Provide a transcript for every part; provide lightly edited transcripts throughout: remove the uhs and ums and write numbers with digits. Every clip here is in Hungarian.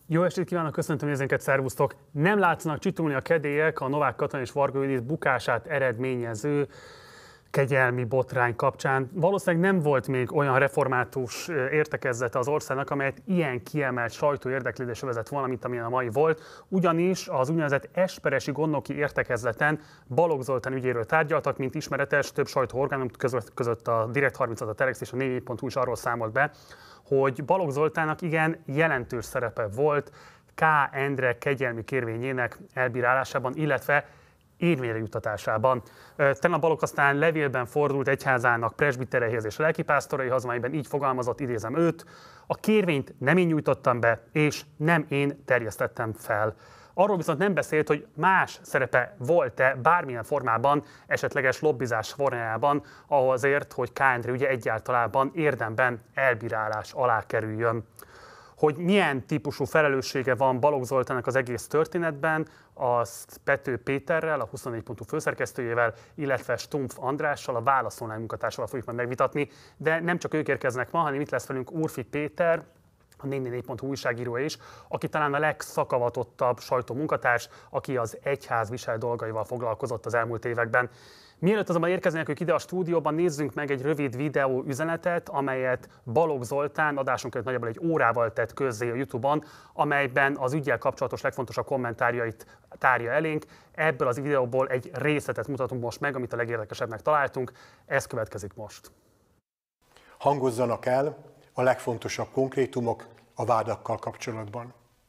Jó estét kívánok, köszöntöm nézőinket, szervusztok! Nem látszanak csitulni a kedélyek a Novák Katalin és Varga Judit bukását eredményező kegyelmi botrány kapcsán. Valószínűleg nem volt még olyan református értekezlete az országnak, amelyet ilyen kiemelt sajtóérdeklődésre vezet volna, mint amilyen a mai volt. Ugyanis az úgynevezett esperesi gondnoki értekezleten Balogh Zoltán ügyéről tárgyaltak, mint ismeretes, több sajtóorgánum között a Direkt 36, a Telex és a 4.hu is arról számolt be, hogy Balogh Zoltánnak igen jelentős szerepe volt K. Endre kegyelmi kérvényének elbírálásában, illetve érvényre juttatásában. Tegnap Balogh aztán levélben fordult egyházának presbitereihez és lelkipásztoraihoz, amelyben így fogalmazott, idézem őt: a kérvényt nem én nyújtottam be, és nem én terjesztettem fel. Arról viszont nem beszélt, hogy más szerepe volt-e bármilyen formában, esetleges lobbizás formájában azért, hogy K. Endre ügye egyáltalában érdemben elbírálás alá kerüljön. Hogy milyen típusú felelőssége van Balogh Zoltánnak az egész történetben, azt Pető Péterrel, a 24.hu főszerkesztőjével, illetve Stumpf Andrással, a Válasz Online munkatársával fogjuk majd megvitatni, de nem csak ők érkeznek ma, hanem itt lesz velünk Úrfi Péter, a 444.hu újságírója is, aki talán a legszakavatottabb sajtómunkatárs, aki az egyház visel dolgaival foglalkozott az elmúlt években. Mielőtt azonban érkeznek ők ide a stúdióban, nézzünk meg egy rövid videó üzenetet, amelyet Balogh Zoltán adásunk előtt nagyjából egy órával tett közzé a YouTube-on, amelyben az üggyel kapcsolatos legfontosabb kommentárjait tárja elénk. Ebből az videóból egy részletet mutatunk most meg, amit a legérdekesebbnek találtunk. Ez következik most. Hangozzanak el a legfontosabb konkrétumok a vádakkal kapcsolatban.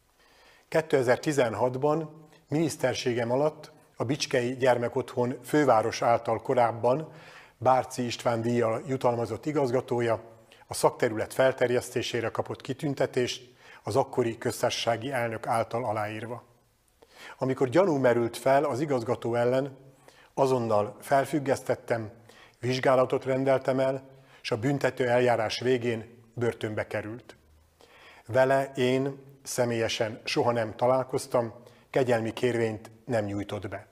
2016-ban miniszterségem alatt a Bicskei Gyermekotthon főváros által korábban Bárczy István díjjal jutalmazott igazgatója a szakterület felterjesztésére kapott kitüntetést az akkori köztársasági elnök által aláírva. Amikor gyanú merült fel az igazgató ellen, azonnal felfüggesztettem, vizsgálatot rendeltem el, és a büntető eljárás végén börtönbe került. Vele én személyesen soha nem találkoztam, kegyelmi kérvényt nem nyújtott be.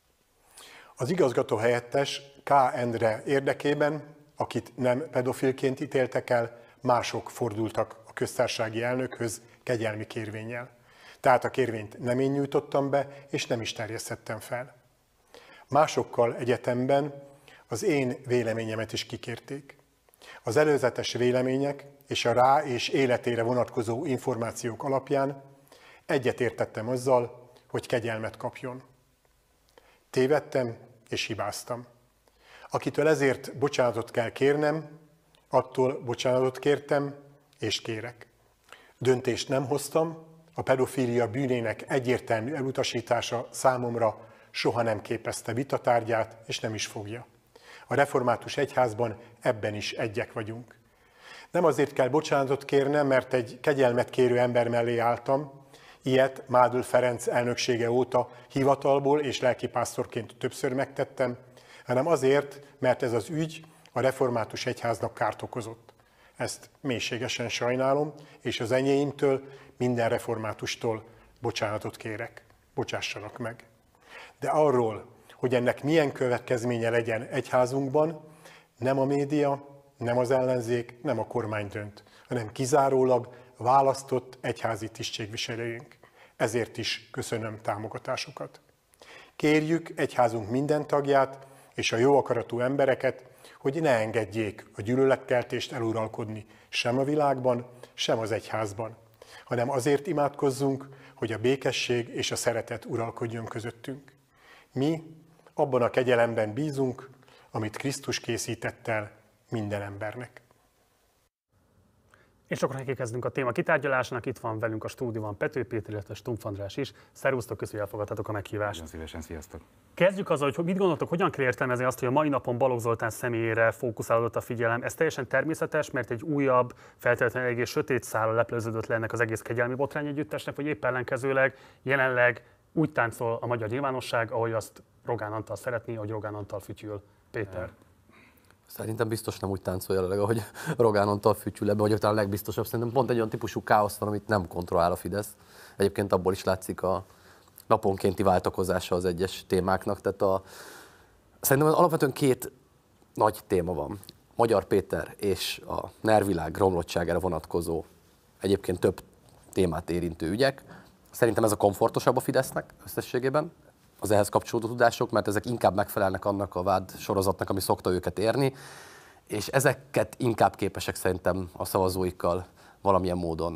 Az igazgató helyettes K. Endre érdekében, akit nem pedofilként ítéltek el, mások fordultak a köztársasági elnökhöz kegyelmi kérvénnyel. Tehát a kérvényt nem én nyújtottam be, és nem is terjesztettem fel. Másokkal egyetemben az én véleményemet is kikérték. Az előzetes vélemények és a rá és életére vonatkozó információk alapján egyetértettem azzal, hogy kegyelmet kapjon. Tévedtem és hibáztam. Akitől ezért bocsánatot kell kérnem, attól bocsánatot kértem és kérek. Döntést nem hoztam, a pedofília bűnének egyértelmű elutasítása számomra soha nem képezte vitatárgyát, és nem is fogja. A református egyházban ebben is egyek vagyunk. Nem azért kell bocsánatot kérnem, mert egy kegyelmet kérő ember mellé álltam, ilyet Mádl Ferenc elnöksége óta hivatalból és lelkipásztorként többször megtettem, hanem azért, mert ez az ügy a református egyháznak kárt okozott. Ezt mélységesen sajnálom, és az enyéimtől, minden reformátustól bocsánatot kérek. Bocsássanak meg. De arról, hogy ennek milyen következménye legyen egyházunkban, nem a média, nem az ellenzék, nem a kormány dönt, hanem kizárólag választott egyházi tisztségviselőink. Ezért is köszönöm támogatásukat. Kérjük egyházunk minden tagját és a jó akaratú embereket, hogy ne engedjék a gyűlöletkeltést eluralkodni sem a világban, sem az egyházban, hanem azért imádkozzunk, hogy a békesség és a szeretet uralkodjon közöttünk. Mi abban a kegyelemben bízunk, amit Krisztus készített el minden embernek. És akkor neki kezdünk a téma kitárgyalásának. Itt van velünk a stúdióban Pető Péter, illetve Stumpf András is. Szervusztok, köszönjük, hogy elfogadtatok a meghívást. Nagyon szívesen, sziasztok! Kezdjük azzal, hogy mit gondoltok, hogyan kell értelmezni azt, hogy a mai napon Balogh Zoltán személyére fókuszálódott a figyelem. Ez teljesen természetes, mert egy újabb, feltétlenül egész sötét szállal leplőződött le ennek az egész kegyelmi botrány együttesnek, vagy épp ellenkezőleg jelenleg úgy táncol a magyar nyilvánosság, ahogy azt Rogán Antal szeretné, ahogy Rogán Antal fütyül. Péter. Szerintem biztos nem úgy táncol jelenleg, ahogy Rogán Antal fütyül, ebben vagyok talán a legbiztosabb. Szerintem pont egy olyan típusú káosz van, amit nem kontrollál a Fidesz. Egyébként abból is látszik a naponkénti váltakozása az egyes témáknak. Tehát szerintem alapvetően két nagy téma van. Magyar Péter és a NER világ romlottságára vonatkozó, egyébként több témát érintő ügyek. Szerintem ez a komfortosabb a Fidesznek összességében, az ehhez kapcsolódó tudások, mert ezek inkább megfelelnek annak a vád sorozatnak, ami szokta őket érni, és ezeket inkább képesek szerintem a szavazóikkal valamilyen módon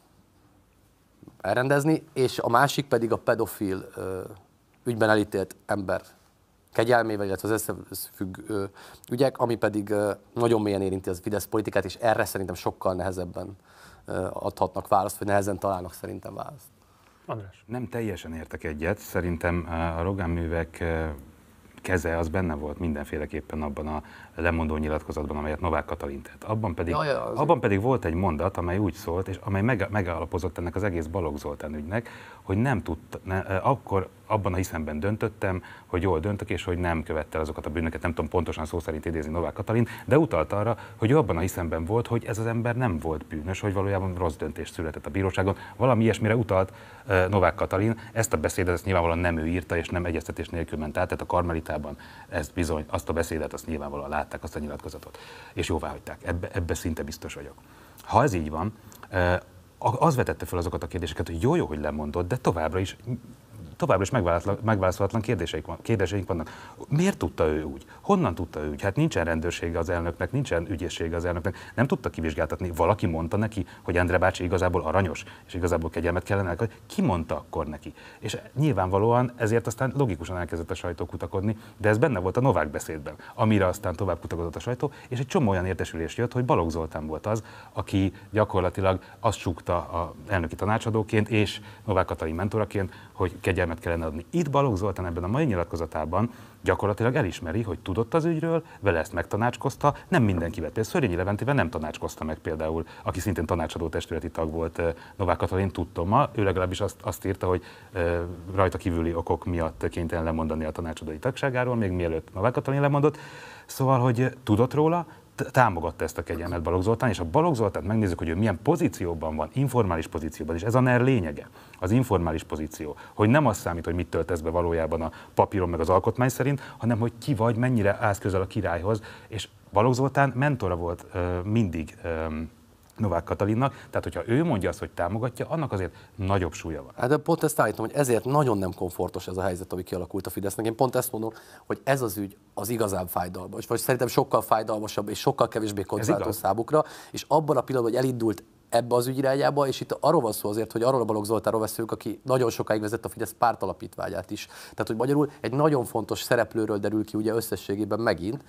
elrendezni, és a másik pedig a pedofil ügyben elítélt ember kegyelmével, illetve az összefügg ügyek, ami pedig nagyon mélyen érinti az Fidesz politikát, és erre szerintem sokkal nehezebben adhatnak választ, vagy nehezen találnak szerintem választ. András. Nem teljesen értek egyet. Szerintem a Rogán művek keze az benne volt mindenféleképpen abban a lemondó nyilatkozatban, amelyet Novák Katalin tett. Abban pedig volt egy mondat, amely úgy szólt, és amely megalapozott ennek az egész Balogh Zoltán ügynek, hogy nem tudta, akkor abban a hiszemben döntöttem, hogy jól döntök, és hogy nem követte el azokat a bűnöket, nem tudom pontosan szó szerint idézni Novák Katalin, de utalt arra, hogy ő abban a hiszemben volt, hogy ez az ember nem volt bűnös, hogy valójában rossz döntés született a bíróságon. Valami ilyesmire utalt Novák Katalin. Ezt a beszédet ezt nyilvánvalóan nem ő írta, és nem egyeztetés nélkül ment át, tehát a Karmelitában ezt bizony, azt a beszédet, azt nyilvánvalóan látták, azt a nyilatkozatot, és jóváhagyták. Ebbe szinte biztos vagyok. Ha ez így van, az vetette fel azokat a kérdéseket, hogy jó, hogy lemondott, de továbbra is megválaszolatlan kérdéseink vannak. Miért tudta ő úgy? Honnan tudta ő úgy? Hát nincsen rendőrsége az elnöknek, nincsen ügyészsége az elnöknek, nem tudta kivizsgáltatni. Valaki mondta neki, hogy Endre bácsi igazából aranyos, és igazából kegyelmet kellene. Ki mondta akkor neki? És nyilvánvalóan ezért aztán logikusan elkezdett a sajtó kutakodni, de ez benne volt a Novák beszédben, amire aztán tovább kutakodott a sajtó, és egy csomó olyan értesülés jött, hogy Balogh Zoltán volt az, aki gyakorlatilag azt súgta a elnöki tanácsadóként és Novák Katalin mentoraként, hogy kegyelmet kellene adni. Itt Balogh Zoltán ebben a mai nyilatkozatában gyakorlatilag elismeri, hogy tudott az ügyről, vele ezt megtanácskozta, nem mindenkivel. Például Szörényi Leventével nem tanácskozta meg például, aki szintén tanácsadó testületi tag volt Novák Katalin, tudtom, ő legalábbis azt írta, hogy rajta kívüli okok miatt kénytelen lemondani a tanácsadói tagságáról, még mielőtt Novák Katalin lemondott. Szóval, hogy tudott róla, támogatta ezt a kegyelmet Balogh Zoltán, és a Balogh Zoltánt megnézzük, hogy ő milyen pozícióban van, informális pozícióban, és ez a NER lényege, az informális pozíció, hogy nem az számít, hogy mit töltesz be valójában a papíron meg az alkotmány szerint, hanem hogy ki vagy, mennyire állsz közel a királyhoz, és Balogh Zoltán mentora volt mindig Novák Katalinnak, tehát hogyha ő mondja azt, hogy támogatja, annak azért nagyobb súlya van. Hát de pont ezt állítom, hogy ezért nagyon nem komfortos ez a helyzet, ami kialakult a Fidesznek. Én pont ezt mondom, hogy ez az ügy az igazán fájdalmas, vagy szerintem sokkal fájdalmasabb és sokkal kevésbé kockázatos számukra, és abban a pillanatban, hogy elindult ebbe az ügyirányába, és itt arról van szó azért, hogy arról a Balogh Zoltánról beszélünk, aki nagyon sokáig vezette a Fidesz pártalapítványát is. Tehát, hogy magyarul egy nagyon fontos szereplőről derül ki ugye összességében megint,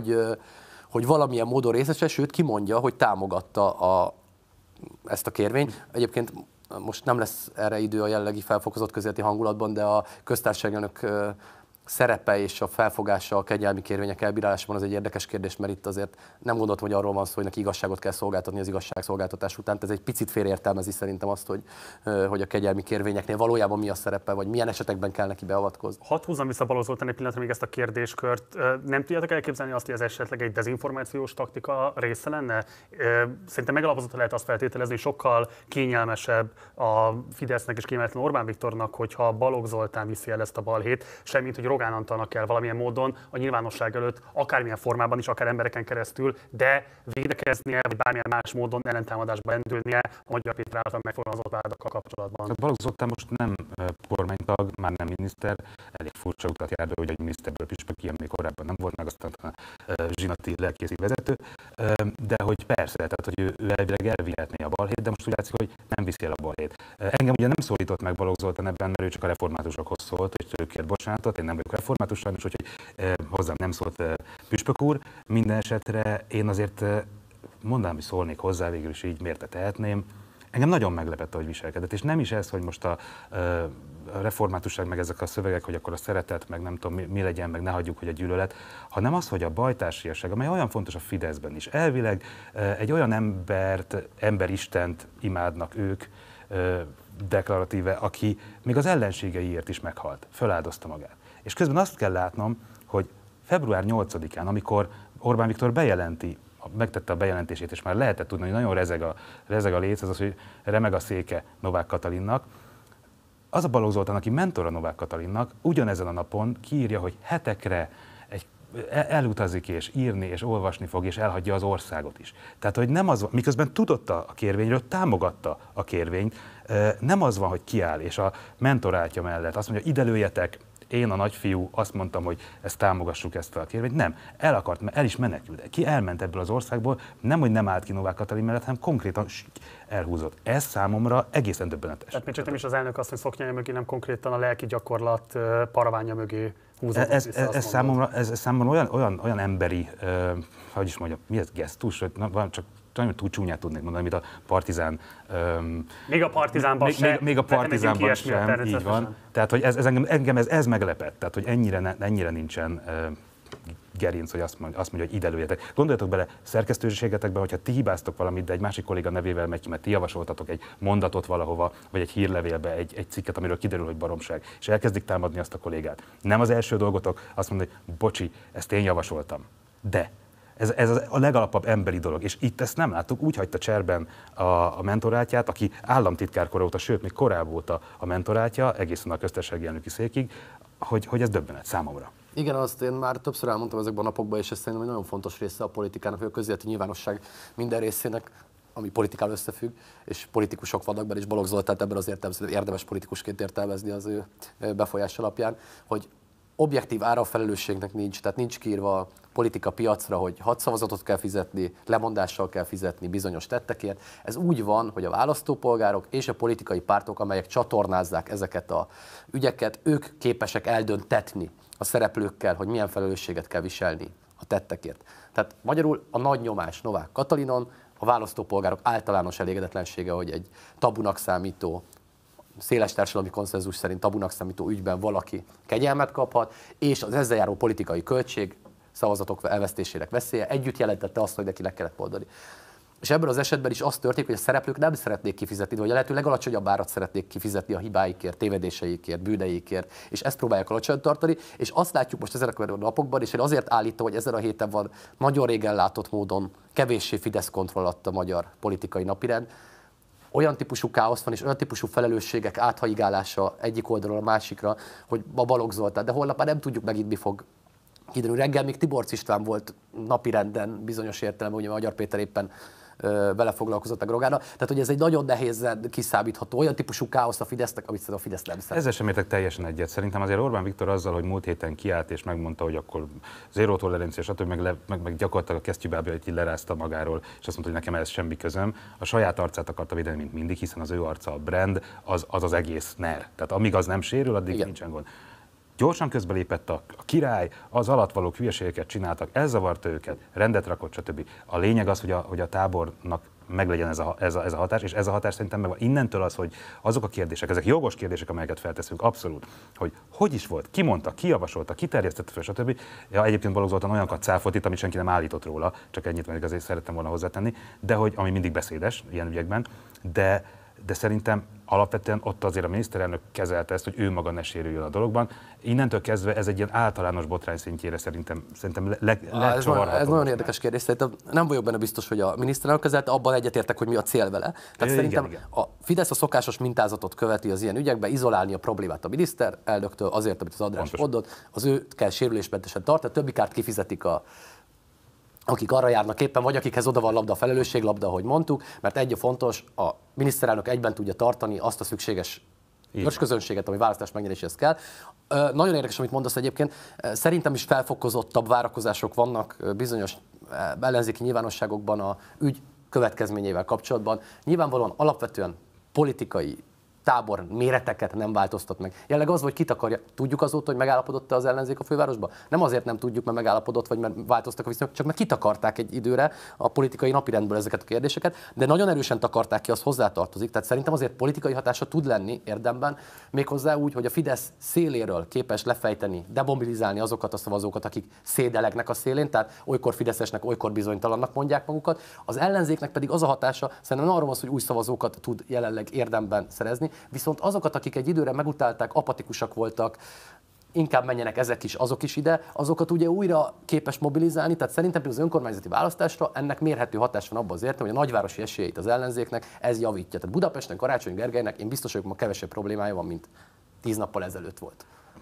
hogy valamilyen módon részese, sőt kimondja, hogy támogatta ezt a kérvényt. Egyébként most nem lesz erre idő a jellegi felfokozott közéleti hangulatban, de a köztársaságelnök szerepe és a felfogása a kegyelmi kérvények elbírálásában az egy érdekes kérdés, mert itt azért nem gondoltam, hogy arról van szó, hogy neki igazságot kell szolgáltatni az igazságszolgáltatás után. Ez egy picit félreértelmezi szerintem azt, hogy a kegyelmi kérvényeknél valójában mi a szerepe, vagy milyen esetekben kell neki beavatkozni. Hadd húzzam vissza Balogh Zoltán egy pillanatra még ezt a kérdéskört. Nem tudjátok elképzelni azt, hogy ez esetleg egy dezinformációs taktika része lenne? Szerintem megalapozottan lehet azt feltételezni, hogy sokkal kényelmesebb a Fidesznek és kényelmetlen Orbán Viktornak, hogyha Balogh Zoltán viszi el ezt a balhét, semmint hogy Rogán Antalnak kell valamilyen módon a nyilvánosság előtt, akármilyen formában is, akár embereken keresztül, de védekeznie, vagy bármilyen más módon ellentámadásba lendülnie a Magyar Péter által megfogalmazott vádakkal kapcsolatban. Balogh Zoltán most nem kormánytag, már nem miniszter, elég furcsa utat jár be, hogy egy miniszterből püspök, ilyen még korábban nem volt, meg aztán a zsinati lelkészi vezető, de hogy persze, tehát hogy ő elvileg elvihetné a balhét, de most úgy látszik, hogy nem viszi el a balhét. Engem ugye nem szólított meg Balogh Zoltán ebben, mert ő csak a reformátusokhoz szólt, és ő kért bocsánatot, én nem vagyok református sajnos, úgyhogy hozzám nem szólt püspök úr. Minden esetre én azért mondanám, hogy szólnék hozzá, végül is így miért tehetném. Engem nagyon meglepett, hogy viselkedett, és nem is ez, hogy most a reformátusság, meg ezek a szövegek, hogy akkor a szeretet, meg nem tudom mi legyen, meg ne hagyjuk, hogy a gyűlölet, hanem az, hogy a bajtársiasság, amely olyan fontos a Fideszben is, elvileg egy olyan emberistent imádnak ők, deklaratíve, aki még az ellenségeiért is meghalt, föláldozta magát. És közben azt kell látnom, hogy február 8-án, amikor Orbán Viktor megtette a bejelentését, és már lehetett tudni, hogy nagyon rezeg a léc, az, hogy remeg a széke Novák Katalinnak, az a Balogh Zoltán, aki mentora Novák Katalinnak, ugyanezen a napon kiírja, hogy hetekre egy elutazik és írni és olvasni fog, és elhagyja az országot is. Tehát, hogy nem az van, miközben tudott a kérvényről, támogatta a kérvényt, nem az van, hogy kiáll, és a mentorátja mellett azt mondja, ide lőjetek, én a nagyfiú azt mondtam, hogy ezt támogassuk ezt a kérvényt. Nem, el is menekült. Ki elment ebből az országból, nem, hogy nem állt ki Novák Katalin mellett, hanem konkrétan elhúzott. Ez számomra egészen döbbenetes. Tehát még csak nem is az elnök azt, hogy szoknyája mögé, nem konkrétan a lelki gyakorlat paraványa mögé húzott. Ez számomra olyan emberi, hogy is mondjam, mi ez, gesztus, hogy csak nagyon túl csúnyát tudnék mondani, mint a Partizán. Még a Partizánban sem. Még a Partizánban sem, így van. Tehát, hogy engem ez meglepett, tehát, hogy ennyire nincsen gerinc, hogy azt mondja, hogy ide lőjetek. Gondoljatok bele szerkesztőségetekbe, hogyha ti hibáztok valamit, de egy másik kolléga nevével megy ki, mert ti javasoltatok egy mondatot valahova, vagy egy hírlevélbe egy cikket, amiről kiderül, hogy baromság, és elkezdik támadni azt a kollégát. Nem az első dolgotok azt mondani, hogy bocsi, ezt én javasoltam. De ez a legalapabb emberi dolog, és itt ezt nem láttuk, úgy hagyta cserben a mentorátját, aki államtitkárkor óta, sőt, még korábban óta a mentorátja, egészen a köztársasági elnöki székig, hogy ez döbbenet számomra. Igen, azt én már többször elmondtam ezekben a napokban, és ez szerintem egy nagyon fontos része a politikának, vagy a közéleti nyilvánosság minden részének, ami politikával összefügg, és politikusok vannak benne, és Balogh Zoltánt ebben az értelemben érdemes politikusként értelmezni az ő befolyás alapján, hogy objektív ára a felelősségnek nincs, tehát nincs kiírva a politika piacra, hogy 6 szavazatot kell fizetni, lemondással kell fizetni bizonyos tettekért. Ez úgy van, hogy a választópolgárok és a politikai pártok, amelyek csatornázzák ezeket a ügyeket, ők képesek eldöntetni a szereplőkkel, hogy milyen felelősséget kell viselni a tettekért. Tehát magyarul a nagy nyomás Novák Katalinon, a választópolgárok általános elégedetlensége, hogy egy tabunak számító, széles társadalmi konszenzus szerint tabunak számító ügyben valaki kegyelmet kaphat, és az ezzel járó politikai költség, szavazatok elvesztésének veszélye együtt jelentette azt, hogy neki le kellett mondani. És ebben az esetben is az történik, hogy a szereplők nem szeretnék kifizetni, vagy a lehető legalacsonyabb árat szeretnék kifizetni a hibáikért, tévedéseikért, bűneikért, és ezt próbálják alacsony tartani, és azt látjuk most ezekben a napokban, és én azért állítom, hogy ezen a héten van nagyon régen látott módon kevéssé Fidesz kontroll alatt a magyar politikai napirend. Olyan típusú káosz van, és olyan típusú felelősségek áthajigálása egyik oldalról a másikra, hogy a Balogh Zoltán, de holnap már nem tudjuk megint mi fog kiderülni. Reggel még Tiborcs István volt napirenden bizonyos értelemben, ugye Magyar Péter éppen vele foglalkozott meg Rogánnal. Tehát, hogy ez egy nagyon nehézen kiszámítható, olyan típusú káosz a Fidesznek, amit szerintem a Fidesz nem szeret. Ezzel sem értek teljesen egyet. Szerintem azért Orbán Viktor azzal, hogy múlt héten kiállt és megmondta, hogy akkor zéró tolerancia, stb. Meg gyakorlatilag a kesztyűbábjait lerázta magáról, és azt mondta, hogy nekem ez semmi közöm. A saját arcát akarta védeni, mint mindig, hiszen az ő arca a brand, az egész NER. Tehát amíg az nem sérül, addig igen, nincsen gond. Gyorsan közbelépett a király, az alattvalók hülyeségeket csináltak, ez zavarta őket, rendet rakott, stb. A lényeg az, hogy a tábornak meglegyen ez a hatás, és ez a hatás szerintem megvan. Innentől az, hogy azok a kérdések, ezek jogos kérdések, amelyeket felteszünk, abszolút, hogy is volt, ki mondta, ki javasolta, ki terjesztette fel, stb. Ja, egyébként Balogh Zoltán olyanokat cáfolt itt, amit senki nem állított róla, csak ennyit még azért szerettem volna hozzátenni, de hogy, ami mindig beszédes ilyen ügyekben, de szerintem alapvetően ott azért a miniszterelnök kezelte ezt, hogy ő maga ne sérüljön a dologban. Innentől kezdve ez egy ilyen általános botrány szintjére szerintem lecsavarható. Ez nagyon érdekes kérdés. Szerintem nem vagyok benne biztos, hogy a miniszterelnök kezelte, abban egyetértek, hogy mi a cél vele. Tehát szerintem igen. A Fidesz a szokásos mintázatot követi az ilyen ügyekben, izolálni a problémát a miniszterelnöktől azért, amit az András mondott, az őt kell sérülésmentesen tartani, többi kárt kifizetik akik arra járnak éppen, vagy akikhez oda van labda, a felelősséglabda, ahogy mondtuk, mert egy a fontos, a miniszterelnök egyben tudja tartani azt a szükséges közönséget, ami választás megnyeréséhez kell. Nagyon érdekes, amit mondasz egyébként. Szerintem is felfokozottabb várakozások vannak bizonyos ellenzéki nyilvánosságokban a ügy következményeivel kapcsolatban. Nyilvánvalóan alapvetően politikai tábor méreteket nem változtat meg. Jelenleg az, hogy kit akarja. Tudjuk azóta, hogy megállapodott az ellenzék a fővárosban? Nem azért nem tudjuk, mert megállapodott, vagy mert változtak a viszonyok, csak mert kitakarták egy időre a politikai napirendből ezeket a kérdéseket, de nagyon erősen takarták ki, az hozzátartozik. Tehát szerintem azért politikai hatása tud lenni érdemben, méghozzá úgy, hogy a Fidesz széléről képes lefejteni, demobilizálni azokat a szavazókat, akik szédelegnek a szélén, tehát olykor fideszesnek, olykor bizonytalannak mondják magukat. Az ellenzéknek pedig az a hatása, szerintem arról van szó, hogy új szavazókat tud jelenleg érdemben szerezni. Viszont azokat, akik egy időre megutálták, apatikusak voltak, inkább menjenek ezek is, azok is ide, azokat ugye újra képes mobilizálni, tehát szerintem az önkormányzati választásra ennek mérhető hatás van abban az értelemben, hogy a nagyvárosi esélyeit az ellenzéknek ez javítja. Tehát Budapesten Karácsony Gergelynek én biztos vagyok, ma kevesebb problémája van, mint 10 nappal ezelőtt volt.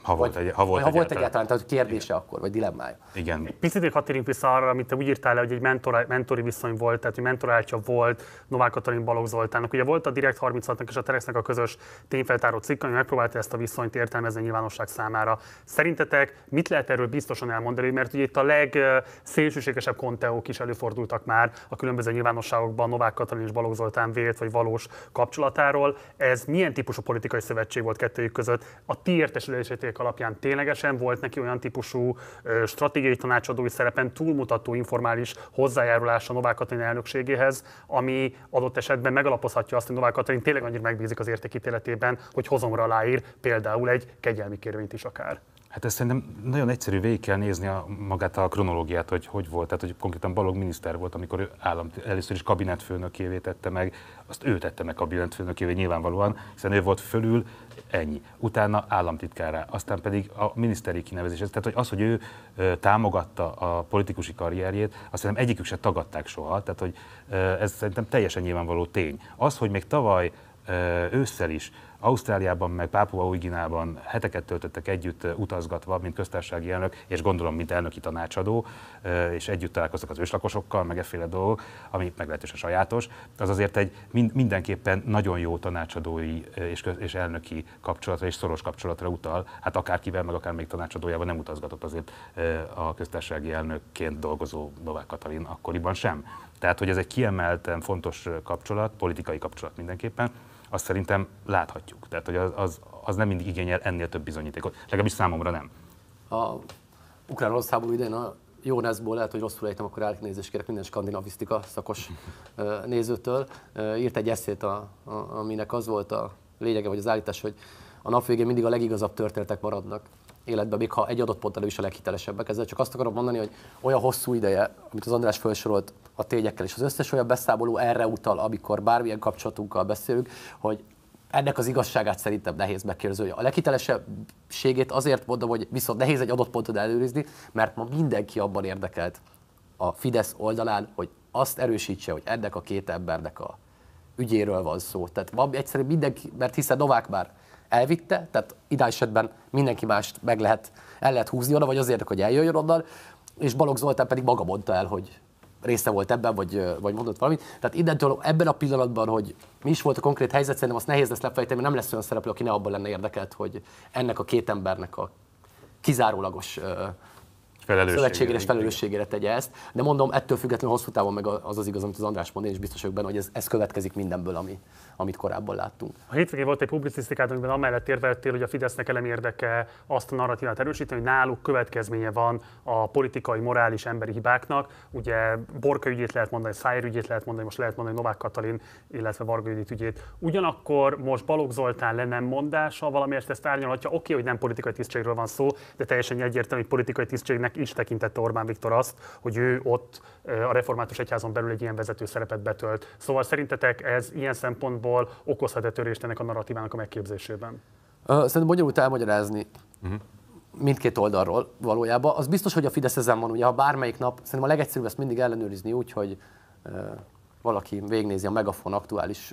Ha volt egyáltalán, tehát kérdése igen. Akkor, vagy dilemmája. Igen. Picit még hadd térjünk vissza arra, amit te úgy írtál le, hogy egy mentori viszony volt, tehát hogy mentoráltja volt Novák Katalin Balogh Zoltánnak. Ugye volt a Direkt 36-nak és a Telexnek a közös tényfeltáró cikk, ami megpróbálta ezt a viszonyt értelmezni a nyilvánosság számára. Szerintetek mit lehet erről biztosan elmondani, mert ugye itt a legszélsőségesebb konteók is előfordultak már a különböző nyilvánosságokban Novák Katalin és Balogh Zoltán vélt vagy valós kapcsolatáról. Ez milyen típusú politikai szövetség volt kettőjük között? A ti értesülésetek alapján ténylegesen volt neki olyan típusú stratégiai tanácsadói szerepen túlmutató informális hozzájárulása Novák Katalin elnökségéhez, ami adott esetben megalapozhatja azt, hogy Novák Katalin tényleg annyira megbízik az értékítéletében, hogy hozomra aláír például egy kegyelmi kérvényt is akár. Hát ezt szerintem nagyon egyszerű, végig kell nézni magát a kronológiát, hogy volt. Tehát, hogy konkrétan Balogh miniszter volt, amikor ő először is kabinetfőnökévé tette meg, azt ő tette meg kabinetfőnökévé nyilvánvalóan, hiszen ő volt fölül, ennyi. Utána államtitkárá, aztán pedig a miniszteri kinevezés. Tehát, hogy az, hogy ő támogatta a politikusi karrierjét, azt szerintem egyikük se tagadták soha. Tehát, hogy ez szerintem teljesen nyilvánvaló tény. Az, hogy még tavaly ősszel is Ausztráliában, meg Pápua Új-Guineában heteket töltöttek együtt utazgatva, mint köztársasági elnök, és gondolom, mint elnöki tanácsadó, és együtt találkoztak az őslakosokkal, meg efféle dolgok, ami meglehetősen sajátos. Az azért egy mindenképpen nagyon jó tanácsadói és elnöki kapcsolatra és szoros kapcsolatra utal. Hát akárkivel, meg akár még tanácsadójával nem utazgatott azért a köztársasági elnökként dolgozó Novák Katalin akkoriban sem. Tehát, hogy ez egy kiemelten fontos kapcsolat, politikai kapcsolat mindenképpen, azt szerintem láthatjuk. Tehát, hogy az nem mindig igényel ennél több bizonyítékot. Legalábbis számomra nem. A ukrán-orosz háború idején a Jónászból, lehet, hogy rosszul ejtem, akkor elnézést kérek minden skandinavisztika szakos nézőtől. Írt egy esszét, aminek az volt a lényege, vagy az állítás, hogy a nap végén mindig a legigazabb történetek maradnak életben, még ha egy adott pont elő is a leghitelesebbek. Ezzel csak azt akarom mondani, hogy olyan hosszú ideje, amit az András felsorolt a tényekkel, és az összes olyan beszámoló erre utal, amikor bármilyen kapcsolatunkkal beszélünk, hogy ennek az igazságát szerintem nehéz megkérdezője. A leghitelesebbségét azért mondom, hogy viszont nehéz egy adott pontot előrizni, mert ma mindenki abban érdekelt a Fidesz oldalán, hogy azt erősítse, hogy ennek a két embernek a ügyéről van szó. Tehát ma egyszerűen mindenki, mert hiszen Novák már elvitte, tehát ideális esetben mindenki mást el lehet húzni oda, vagy azért, hogy eljöjjön onnan, és Balogh Zoltán pedig maga mondta el, hogy része volt ebben, vagy mondott valamit. Tehát innentől ebben a pillanatban, hogy mi is volt a konkrét helyzet, szerintem azt nehéz lesz lefejteni, mert nem lesz olyan szereplő, aki ne abban lenne érdekelt, hogy ennek a két embernek a kizárólagos szövetségére és felelősségére tegye ezt. De mondom, ettől függetlenül hosszú távon meg az igaz, amit az András mond, én is biztos vagyok benne, hogy ez következik mindenből, amit korábban láttunk. A hétvégén volt egy publicisztikát, amiben amellett érveltél, hogy a Fidesznek elemi érdeke azt a narratívát erősíteni, hogy náluk következménye van a politikai, morális, emberi hibáknak. Ugye Borka ügyét lehet mondani, Szájer ügyét lehet mondani, most lehet mondani Novák Katalin, illetve Varga Judit ügyét. Ugyanakkor most Balogh Zoltán le nem mondása valamiért ezt árnyalhatja. Oké, hogy nem politikai tisztségről van szó, de teljesen egyértelmű, hogy politikai tisztségnek is tekintette Orbán Viktor azt, hogy ő ott a református egyházon belül egy ilyen vezető szerepet betölt. Szóval szerintetek ez ilyen szempontból okozhat-e törést ennek a narratívának a megképzésében? Szerintem bonyolult elmagyarázni mindkét oldalról valójában. Az biztos, hogy a Fidesz ezen van, ugye ha bármelyik nap, szerintem a legegyszerűbb ezt mindig ellenőrizni úgy, hogy valaki végignézi a Megafon aktuális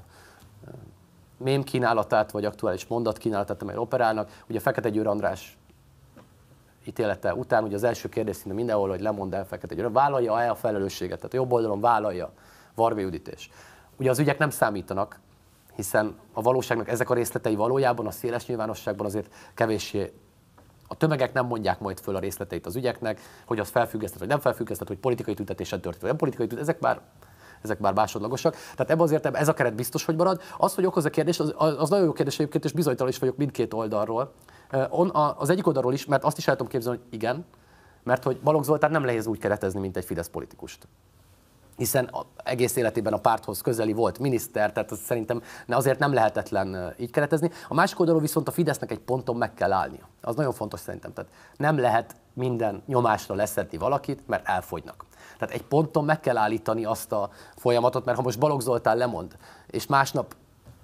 mém kínálatát, vagy aktuális mondat kínálatát, amely operálnak. Ugye Fekete Győr András ítélete után, ugye az első kérdés szinte mindenhol, hogy lemond el Fekete Győr, vállalja-e a felelősséget, tehát a jobb oldalon vállalja Varga Judit is. Ugye az ügyek nem számítanak, hiszen a valóságnak ezek a részletei valójában a széles nyilvánosságban azért kevéssé, a tömegek nem mondják majd föl a részleteit az ügyeknek, hogy az felfüggesztett vagy nem felfüggesztett, hogy politikai tüntetésen történt, vagy nem politikai tüntetés, ezek már másodlagosak. Tehát ebben az értelemben ez a keret biztos, hogy marad. Az, hogy okoz a kérdés, az nagyon jó kérdés egyébként, és bizonytalan is vagyok mindkét oldalról. Az egyik oldalról is, mert azt is el tudom képzelni, hogy igen, mert hogy Balogh Zoltán nem nehéz úgy keretezni, mint egy Fidesz politikust. Hiszen egész életében a párthoz közeli volt miniszter, tehát az szerintem azért nem lehetetlen így keretezni. A másik oldalról viszont a Fidesznek egy ponton meg kell állnia. Az nagyon fontos szerintem. Tehát nem lehet minden nyomásra leszedni valakit, mert elfogynak. Tehát egy ponton meg kell állítani azt a folyamatot, mert ha most Balogh Zoltán lemond, és másnap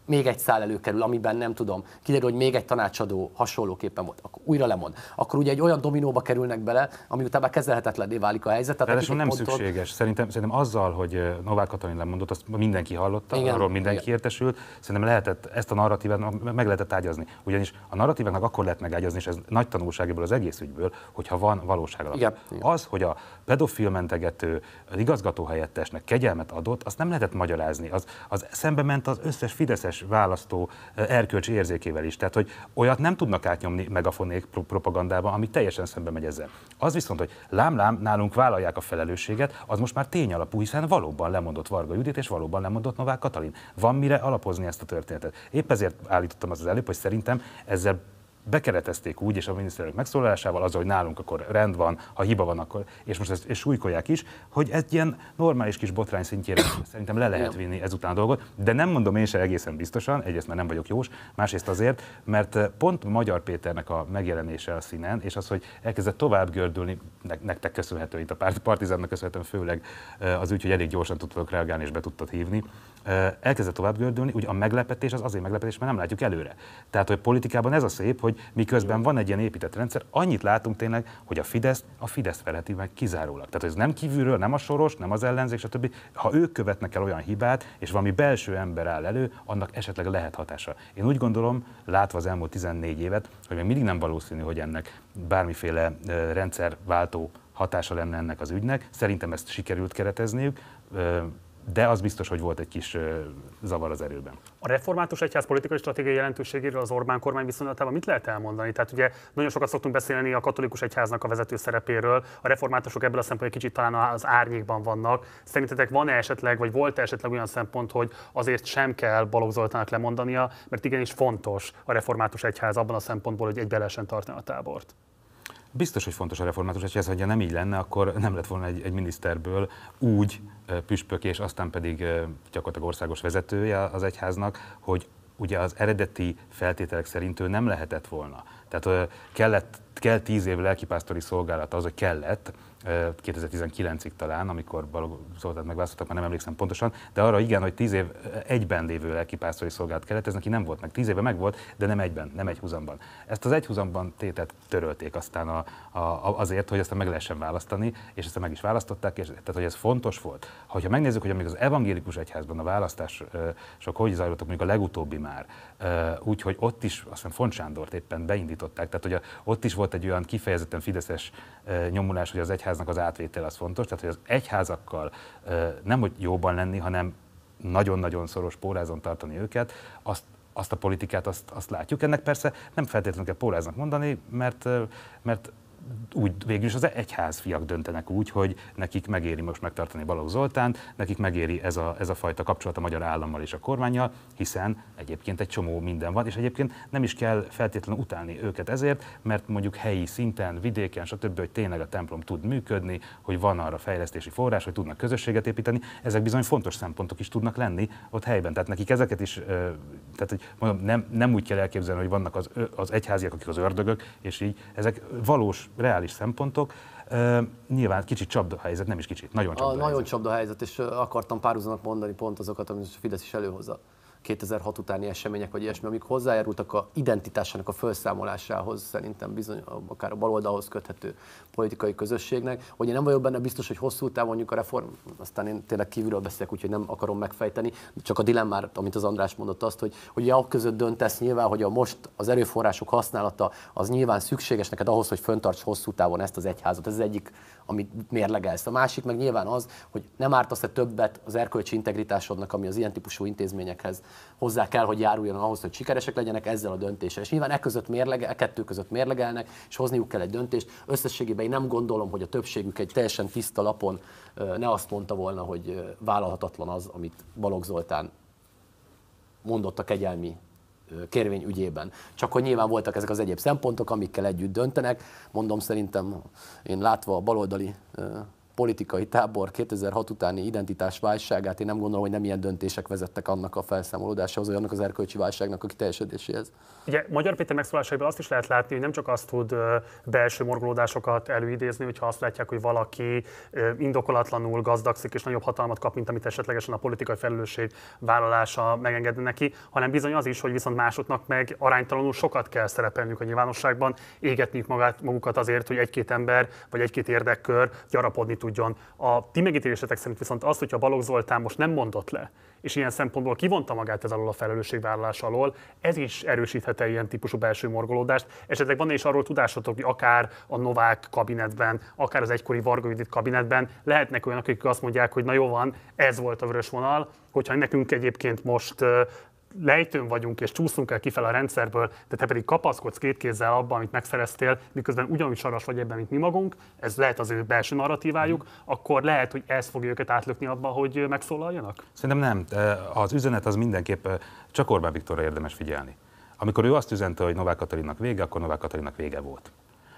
még egy szál előkerül, amiben nem tudom, kiderül, hogy még egy tanácsadó hasonlóképpen volt, akkor újra lemond. Akkor ugye egy olyan dominóba kerülnek bele, ami utána kezelhetetlenné válik a helyzet. Ráadásul nem szükséges. Szerintem azzal, hogy Novák Katalin lemondott, azt mindenki hallotta, igen, arról mindenki értesült. Szerintem lehetett ezt a narratívát meg lehetett ágyazni. Ugyanis a narratíváknak akkor lehet megágyazni, és ez nagy tanulság ebből az egész ügyből, hogyha van valóság alapja. Az, hogy a pedofil mentegető igazgatóhelyettesnek kegyelmet adott, azt nem lehetett magyarázni. Az szembe ment az összes fideszes választó erkölcsi érzékével is. Tehát, hogy olyat nem tudnak átnyomni megafonék propagandában, ami teljesen szembe megy ezzel. Az viszont, hogy lám, nálunk vállalják a felelősséget, az most már tényalapú, hiszen valóban lemondott Varga Judit, és valóban lemondott Novák Katalin. Van mire alapozni ezt a történetet. Épp ezért állítottam az előbb, hogy szerintem ezzel bekeretezték úgy, és a miniszterelnök megszólalásával az, hogy nálunk akkor rend van, ha hiba van, akkor, és most ezt súlykolják is, hogy egy ilyen normális kis botrány szintjére szerintem le lehet vinni ezután a dolgot, de nem mondom én se egészen biztosan, egyrészt mert nem vagyok jós, másrészt azért, mert pont Magyar Péternek a megjelenése a színen, és az, hogy elkezdett tovább gördülni, nektek köszönhető, itt a Partizánnak köszönhetően főleg az ügy, hogy elég gyorsan tudtok reagálni és be tudtad hívni, elkezdett tovább gördülni, ugye a meglepetés az azért meglepetés, mert nem látjuk előre. Tehát, hogy politikában ez a szép, hogy miközben van egy ilyen épített rendszer, annyit látunk tényleg, hogy a Fidesz felheti meg kizárólag. Tehát ez nem kívülről, nem a Soros, nem az ellenzék, stb. Ha ők követnek el olyan hibát, és valami belső ember áll elő, annak esetleg lehet hatása. Én úgy gondolom, látva az elmúlt 14 évet, hogy még mindig nem valószínű, hogy ennek bármiféle rendszerváltó hatása lenne ennek az ügynek. Szerintem ezt sikerült keretezniük. De az biztos, hogy volt egy kis zavar az erőben. A református egyház politikai stratégiai jelentőségéről az Orbán kormány viszonylatában mit lehet elmondani? Tehát ugye nagyon sokat szoktunk beszélni a katolikus egyháznak a vezető szerepéről, a reformátusok ebből a szempontból egy kicsit talán az árnyékban vannak. Szerintetek van-e esetleg, vagy volt-e esetleg olyan szempont, hogy azért sem kell Balogh Zoltánnak lemondania, mert igenis fontos a református egyház abban a szempontból, hogy egybe lehessen tartani a tábort? Biztos, hogy fontos a református egyház, ha nem így lenne, akkor nem lett volna egy miniszterből úgy püspök, és aztán pedig gyakorlatilag országos vezetője az egyháznak, hogy ugye az eredeti feltételek szerint ő nem lehetett volna. Tehát kell 10 év lelkipásztori szolgálata, az, hogy kellett, 2019-ig talán, amikor Balogh Zoltánt megválasztottak, már nem emlékszem pontosan, de arra igen, hogy 10 év egyben lévő lelkipásztori szolgálat kellett, ez neki nem volt meg. 10 éve meg volt, de nem egyben, nem egy húzamban. Ezt az egy húzamban tételt törölték aztán azért, hogy ezt meg lehessen választani, és ezt meg is választották, és tehát, hogy ez fontos volt. Ha megnézzük, hogy amíg az evangélikus egyházban a választások hogy zajlottak, mondjuk a legutóbbi már, úgyhogy ott is, azt hiszem Font Sándort éppen beindították, tehát hogy ott is volt egy olyan kifejezetten fideszes nyomulás, hogy az egyháznak az átvétel az fontos, tehát hogy az egyházakkal nem hogy jóban lenni, hanem nagyon-nagyon szoros pórázon tartani őket, azt a politikát azt látjuk. Ennek persze nem feltétlenül kell póráznak mondani, mert úgy végül is az egyházfiak döntenek úgy, hogy nekik megéri most megtartani Balogh Zoltánt, nekik megéri ez a fajta kapcsolat a magyar állammal és a kormánnyal, hiszen egyébként egy csomó minden van, és egyébként nem is kell feltétlenül utálni őket ezért, mert mondjuk helyi szinten, vidéken, stb., hogy tényleg a templom tud működni, hogy van arra fejlesztési forrás, hogy tudnak közösséget építeni, ezek bizony fontos szempontok is tudnak lenni ott helyben. Tehát nekik ezeket is, tehát hogy mondom, nem úgy kell elképzelni, hogy vannak az egyháziak, akik az ördögök, és így ezek valós, reális szempontok. Nyilván kicsit csapdahelyzet, nem is kicsit, nagyon csapdahelyzet. Nagyon csapdahelyzet, és akartam párhuzamnak mondani pont azokat, amit a Fidesz is előhozza. 2006 utáni események, vagy ilyesmi, amik hozzájárultak a identitásának a felszámolásához, szerintem bizony akár a baloldalhoz köthető politikai közösségnek, hogy én nem vagyok benne biztos, hogy hosszú távon mondjuk a reform, aztán én tényleg kívülről beszélek, úgyhogy nem akarom megfejteni, csak a dilemmát, amit az András mondott azt, hogy a között döntesz nyilván, hogy most az erőforrások használata az nyilván szükséges neked ahhoz, hogy föntarts hosszú távon ezt az egyházat. Ez az egyik, amit mérlegelsz. A másik meg nyilván az, hogy nem ártasz-e többet az erkölcsi integritásodnak, ami az ilyen típusú intézményekhez hozzá kell, hogy járuljon ahhoz, hogy sikeresek legyenek ezzel a döntéssel. És nyilván kettő között mérlegelnek, és hozniuk kell egy döntést. Összességében én nem gondolom, hogy a többségük egy teljesen tiszta lapon ne azt mondta volna, hogy vállalhatatlan az, amit Balogh Zoltán mondott a kegyelmi kérvény ügyében. Csak hogy nyilván voltak ezek az egyéb szempontok, amikkel együtt döntenek. Mondom, szerintem én látva a baloldali politikai tábor 2006 utáni identitásválságát, én nem gondolom, hogy nem ilyen döntések vezettek annak a felszámolódásához, vagy annak az erkölcsi válságnak a kiteljesedéséhez. Ugye Magyar Péter megszólalásaiból azt is lehet látni, hogy nem csak azt tud belső morgolódásokat előidézni, hogyha azt látják, hogy valaki indokolatlanul gazdagszik és nagyobb hatalmat kap, mint amit esetlegesen a politikai felelősség vállalása megengedne neki, hanem bizony az is, hogy viszont másoknak meg aránytalanul sokat kell szerepelniük a nyilvánosságban, égetniük magukat azért, hogy egy-két ember vagy egy-két érdekkör gyarapodni tudjon. A ti megítélésetek szerint viszont az, hogyha Balogh Zoltán most nem mondott le, és ilyen szempontból kivonta magát ez alól a felelősségvállalás alól, ez is erősíthet ilyen típusú belső morgolódást. Esetleg van is arról tudásotok, hogy akár a Novák kabinetben, akár az egykori Varga Judit kabinetben lehetnek olyanok, akik azt mondják, hogy na jó van, ez volt a vörös vonal, hogyha nekünk egyébként most lejtőn vagyunk és csúszunk el kifele a rendszerből, de te pedig kapaszkodsz két kézzel abban, amit megszereztél, miközben ugyanúgy saras vagy ebben, mint mi magunk, ez lehet az ő belső narratívájuk, akkor lehet, hogy ez fogja őket átlökni abba, hogy megszólaljanak? Szerintem nem. Az üzenet az mindenképp csak Orbán Viktorra érdemes figyelni. Amikor ő azt üzente, hogy Novák Katalinnak vége, akkor Novák Katalinnak vége volt.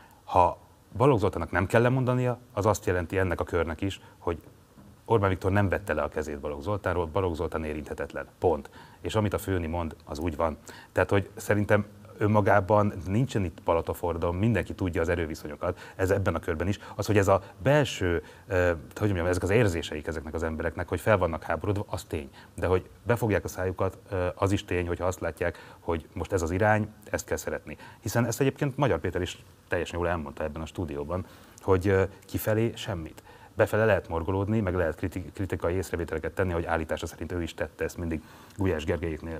Ha Balogh Zoltánnak nem kell lemondania, az azt jelenti ennek a körnek is, hogy Orbán Viktor nem vette le a kezét Balogh Zoltánról, Balogh Zoltán érinthetetlen. Pont. És amit a főni mond, az úgy van. Tehát, hogy szerintem önmagában nincsen itt palatafordalom, mindenki tudja az erőviszonyokat, ez ebben a körben is. Az, hogy ez a belső, hogy mondjam, ezek az érzéseik ezeknek az embereknek, hogy fel vannak háborodva, az tény. De hogy befogják a szájukat, az is tény, hogyha azt látják, hogy most ez az irány, ezt kell szeretni. Hiszen ezt egyébként Magyar Péter is teljesen jól elmondta ebben a stúdióban, hogy kifelé semmit. Befele lehet morgolódni, meg lehet kritikai észrevételeket tenni, hogy állítása szerint ő is tette ezt mindig Gulyás Gergelyéknél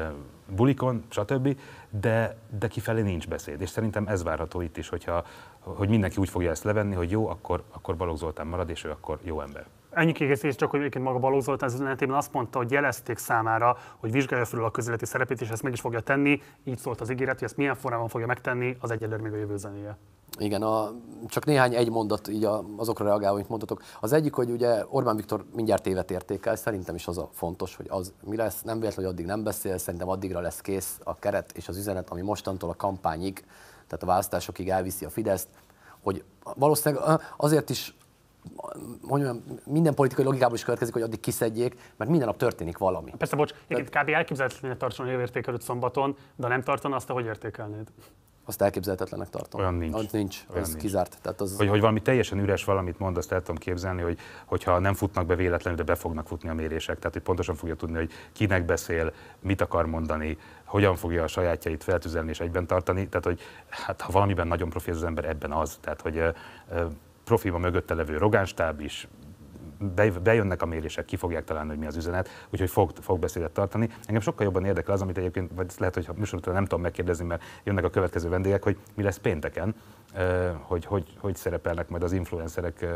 bulikon, stb. De kifelé nincs beszéd. És szerintem ez várható itt is, hogy mindenki úgy fogja ezt levenni, hogy jó, akkor Balogh Zoltán marad, és ő akkor jó ember. Ennyi kiegészítés, csak hogy egyébként maga Balogh Zoltán az üzenetében azt mondta, hogy jelezték számára, hogy vizsgálja felül a közéleti szerepét, és ezt meg is fogja tenni. Így szólt az ígéret, hogy ezt milyen formában fogja megtenni, az egyelőre még a jövő zenéje. Igen, csak egy mondat így azokra reagálva, amit mondtatok. Az egyik, hogy ugye Orbán Viktor mindjárt évet értékel, szerintem is az a fontos, hogy az mi lesz, nem véletlen, hogy addig nem beszél, szerintem addigra lesz kész a keret és az üzenet, ami mostantól a kampányig, tehát a választásokig elviszi a Fideszt, hogy valószínűleg azért is, hogy mondjam, minden politikai logikából is következik, hogy addig kiszedjék, mert minden nap történik valami. Persze, bocs, kb. Elképzelhetetlen, hogy tartson a jövőértékelőt szombaton, de nem tartana, azt te hogy értékelnéd? Azt elképzelhetetlennek tartom. Olyan nincs. Nincs, olyan az nincs. kizárt. Tehát az... Hogy valami teljesen üres valamit mond, azt el tudom képzelni, hogyha nem futnak be véletlenül, de be fognak futni a mérések. Tehát, hogy pontosan fogja tudni, hogy kinek beszél, mit akar mondani, hogyan fogja a sajátjait feltüzelni és egyben tartani. Tehát, hogy hát, ha valamiben nagyon profi az ember, ebben az. Tehát, hogy profi a mögötte levő Rogán stáb is, bejönnek a mérések, ki fogják találni, hogy mi az üzenet, úgyhogy fog beszédet tartani. Engem sokkal jobban érdekel az, amit egyébként, vagy lehet, hogy műsor után nem tudom megkérdezni, mert jönnek a következő vendégek, hogy mi lesz pénteken, hogy szerepelnek majd az influencerek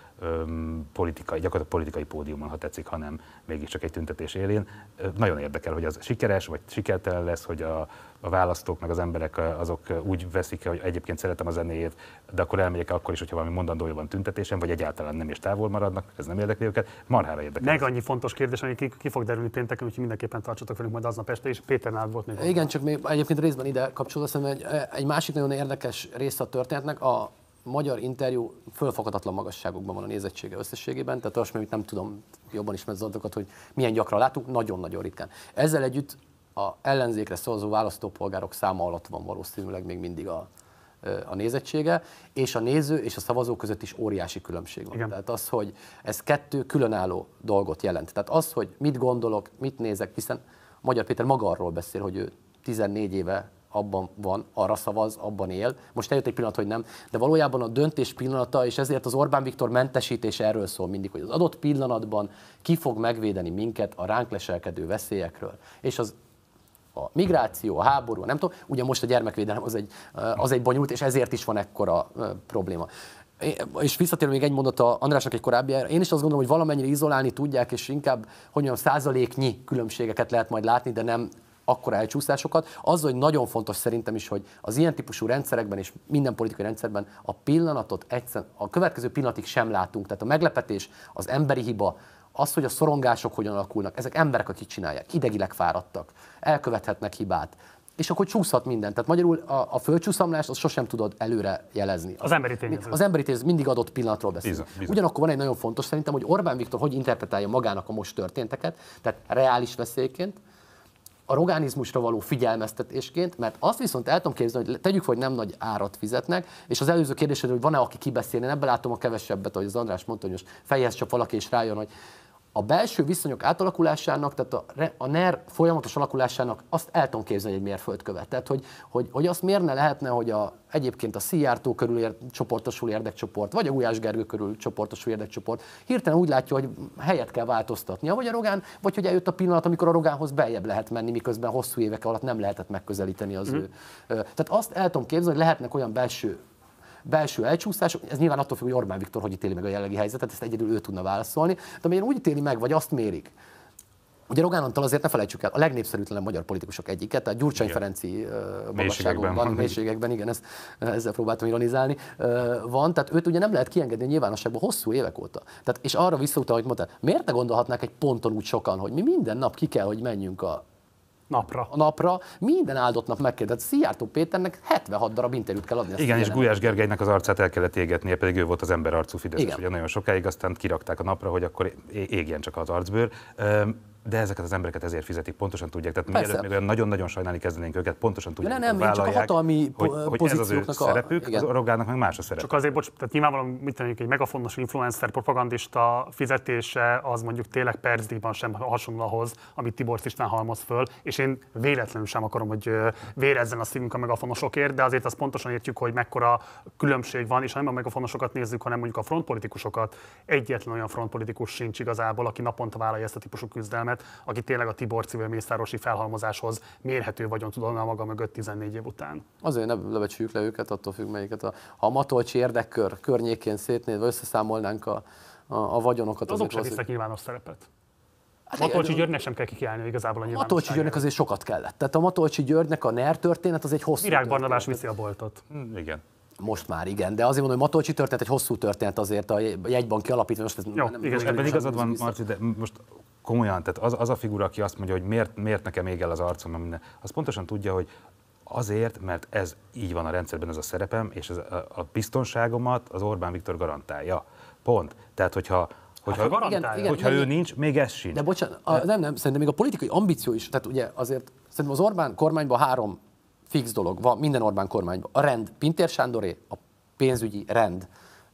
gyakorlatilag politikai pódiumon, ha tetszik, hanem mégiscsak egy tüntetés élén. Nagyon érdekel, hogy az sikeres, vagy sikertelen lesz, hogy a választók, meg az emberek azok úgy veszik, hogy egyébként szeretem a zenéjét, de akkor elmegyek akkor is, hogyha valami mondandója van tüntetésen, vagy egyáltalán nem és távol maradnak, ez nem érdekli őket, marhára érdekel. Meg annyi fontos kérdés, ami ki fog derülni pénteken, úgyhogy mindenképpen tartsatok velünk majd aznap este, és Péter nálad volt még. Igen, csak még egyébként részben ide kapcsolódva, egy másik nagyon érdekes része a történetnek, a magyar interjú fölfoghatatlan magasságokban van a nézettsége összességében, tehát azt még nem tudom jobban ismerni az adatokat, hogy milyen gyakran látunk, nagyon-nagyon ritkán. Ezzel együtt a ellenzékre szavazó választópolgárok száma alatt van valószínűleg még mindig a nézettsége, és a néző és a szavazó között is óriási különbség van. Igen. Tehát az, hogy ez kettő különálló dolgot jelent. Tehát az, hogy mit gondolok, mit nézek, hiszen Magyar Péter maga arról beszél, hogy ő 14 éve abban van, arra szavaz, abban él. Most eljött egy pillanat, hogy nem, de valójában a döntés pillanata, és ezért az Orbán Viktor mentesítése erről szól mindig, hogy az adott pillanatban ki fog megvédeni minket a ránk leselkedő veszélyekről. És a migráció, a háború, nem tudom, ugye most a gyermekvédelem az egy bonyolult, és ezért is van ekkora probléma. És visszatérve még egy mondat Andrásnak egy korábbiára, én is azt gondolom, hogy valamennyire izolálni tudják, és inkább, hogy mondjam, százaléknyi különbségeket lehet majd látni, de nem akkora elcsúszásokat. Az, hogy nagyon fontos szerintem is, hogy az ilyen típusú rendszerekben és minden politikai rendszerben a pillanatot a következő pillanatig sem látunk. Tehát a meglepetés, az emberi hiba, az, hogy a szorongások hogyan alakulnak, ezek emberek, akik csinálják, idegileg fáradtak, elkövethetnek hibát. és akkor csúszhat minden. Tehát magyarul a földcsúszamlást azt sosem tudod előre jelezni. Az emberi tényező. Az emberi tényező, mindig adott pillanatról beszél. Ugyanakkor van egy nagyon fontos szerintem, hogy Orbán Viktor hogy interpretálja magának a most történteket, tehát reális veszélyként, a rogánizmusra való figyelmeztetésként, mert azt viszont el tudom képzelni, hogy tegyük, hogy nem nagy árat fizetnek, és az előző kérdésed, hogy van-e, aki kibeszélni, ebben látom a kevesebbet, ahogy az András mondta, hogy most fejhez csap valaki és rájön, hogy a belső viszonyok átalakulásának, tehát a NER folyamatos alakulásának azt el tudom képzelni, hogy egy mérföldkövet. Tehát, hogy azt miért ne lehetne, hogy egyébként a Szijjártó körül csoportosul érdekcsoport, vagy a Gulyás Gergő körül csoportosul érdekcsoport hirtelen úgy látja, hogy helyet kell változtatnia, vagy a Rogán, vagy hogy eljött a pillanat, amikor a Rogánhoz beljebb lehet menni, miközben hosszú évek alatt nem lehetett megközelíteni az ő. Tehát azt el tudom képzelni, hogy lehetnek olyan belső elcsúszások, ez nyilván attól függ, hogy Orbán Viktor hogy ítéli meg a jelenlegi helyzetet, ezt egyedül ő tudna válaszolni, de amilyen úgy ítéli meg, vagy azt mérik. Ugye Rogán Antal azért ne felejtsük el, a legnépszerűtlenebb magyar politikusok egyiket, tehát Gyurcsány Ferenci magasságokban, mélységekben, igen, ezzel próbáltam ironizálni, van, tehát őt ugye nem lehet kiengedni a nyilvánosságban hosszú évek óta. Tehát, és arra visszautal, hogy mondtad, miért ne gondolhatnák egy ponton úgy sokan, hogy mi minden nap ki kell, hogy menjünk a napra, minden áldott nap megkérdez. Szijjártó Péternek 76 darab interjút kell adni. Igen, és Gulyás Gergelynek az arcát el kellett égetnie, pedig ő volt az emberarcú fideszes, ugye nagyon sokáig, aztán kirakták a napra, hogy akkor égjen csak az arcbőr. De ezeket az embereket ezért fizetik, pontosan tudják. Tehát mielőtt még olyan nagyon-nagyon sajnálni kezdenénk őket, pontosan tudják, hogy vállalják, csak a hatalmi hogy ez az ő szerepük, az Rogának meg más a szerep. Csak azért, tehát nyilvánvalóan egy megafonos influencer propagandista fizetése az mondjuk tényleg percdíjban sem hasonló ahhoz, amit Tibor István halmoz föl, és én véletlenül sem akarom, hogy vérezzen a szívünk a megafonosokért, de azért azt pontosan értjük, hogy mekkora különbség van, és ha nem a megafonosokat nézzük, hanem mondjuk a frontpolitikusokat, egyetlen olyan frontpolitikus sincs igazából, aki naponta vállalja ezt a típusú küzdelmet, aki tényleg a Tibor civil mészárosi felhalmozáshoz mérhető vagyon tudna maga mögött 14 év után. Azért ne lebecsüljük le őket, attól függ melyiket. Ha a Matolcsi érdekkör környékén szétnézve összeszámolnánk a vagyonokat. Azok sem visznek nyilvános szerepet. Matolcsi Györgynek sem kell kikiállni igazából a nyilvánosságban. Matolcsi Györgynek azért sokat kellett. Tehát a Matolcsi Györgynek a NER történet az egy hosszú Virág Barnabás viszi a boltot. Igen. Most már igen, de azért mondom, hogy Matolcsi történet egy hosszú történet azért a jegybanki alapítvány. Ebben igazad van, Marci, de most komolyan, tehát az a figura, aki azt mondja, hogy miért nekem ég el az arcom, minden, az pontosan tudja, hogy azért, mert ez így van a rendszerben, ez a szerepem, és a biztonságomat az Orbán Viktor garantálja. Pont. Tehát, hogyha ő nincs, még ez sincs. De bocsánat, nem, szerintem még a politikai ambíció is, tehát ugye azért szerintem az Orbán kormányban 3 fix dolog van, minden Orbán kormányban. A rend Pintér Sándoré, a pénzügyi rend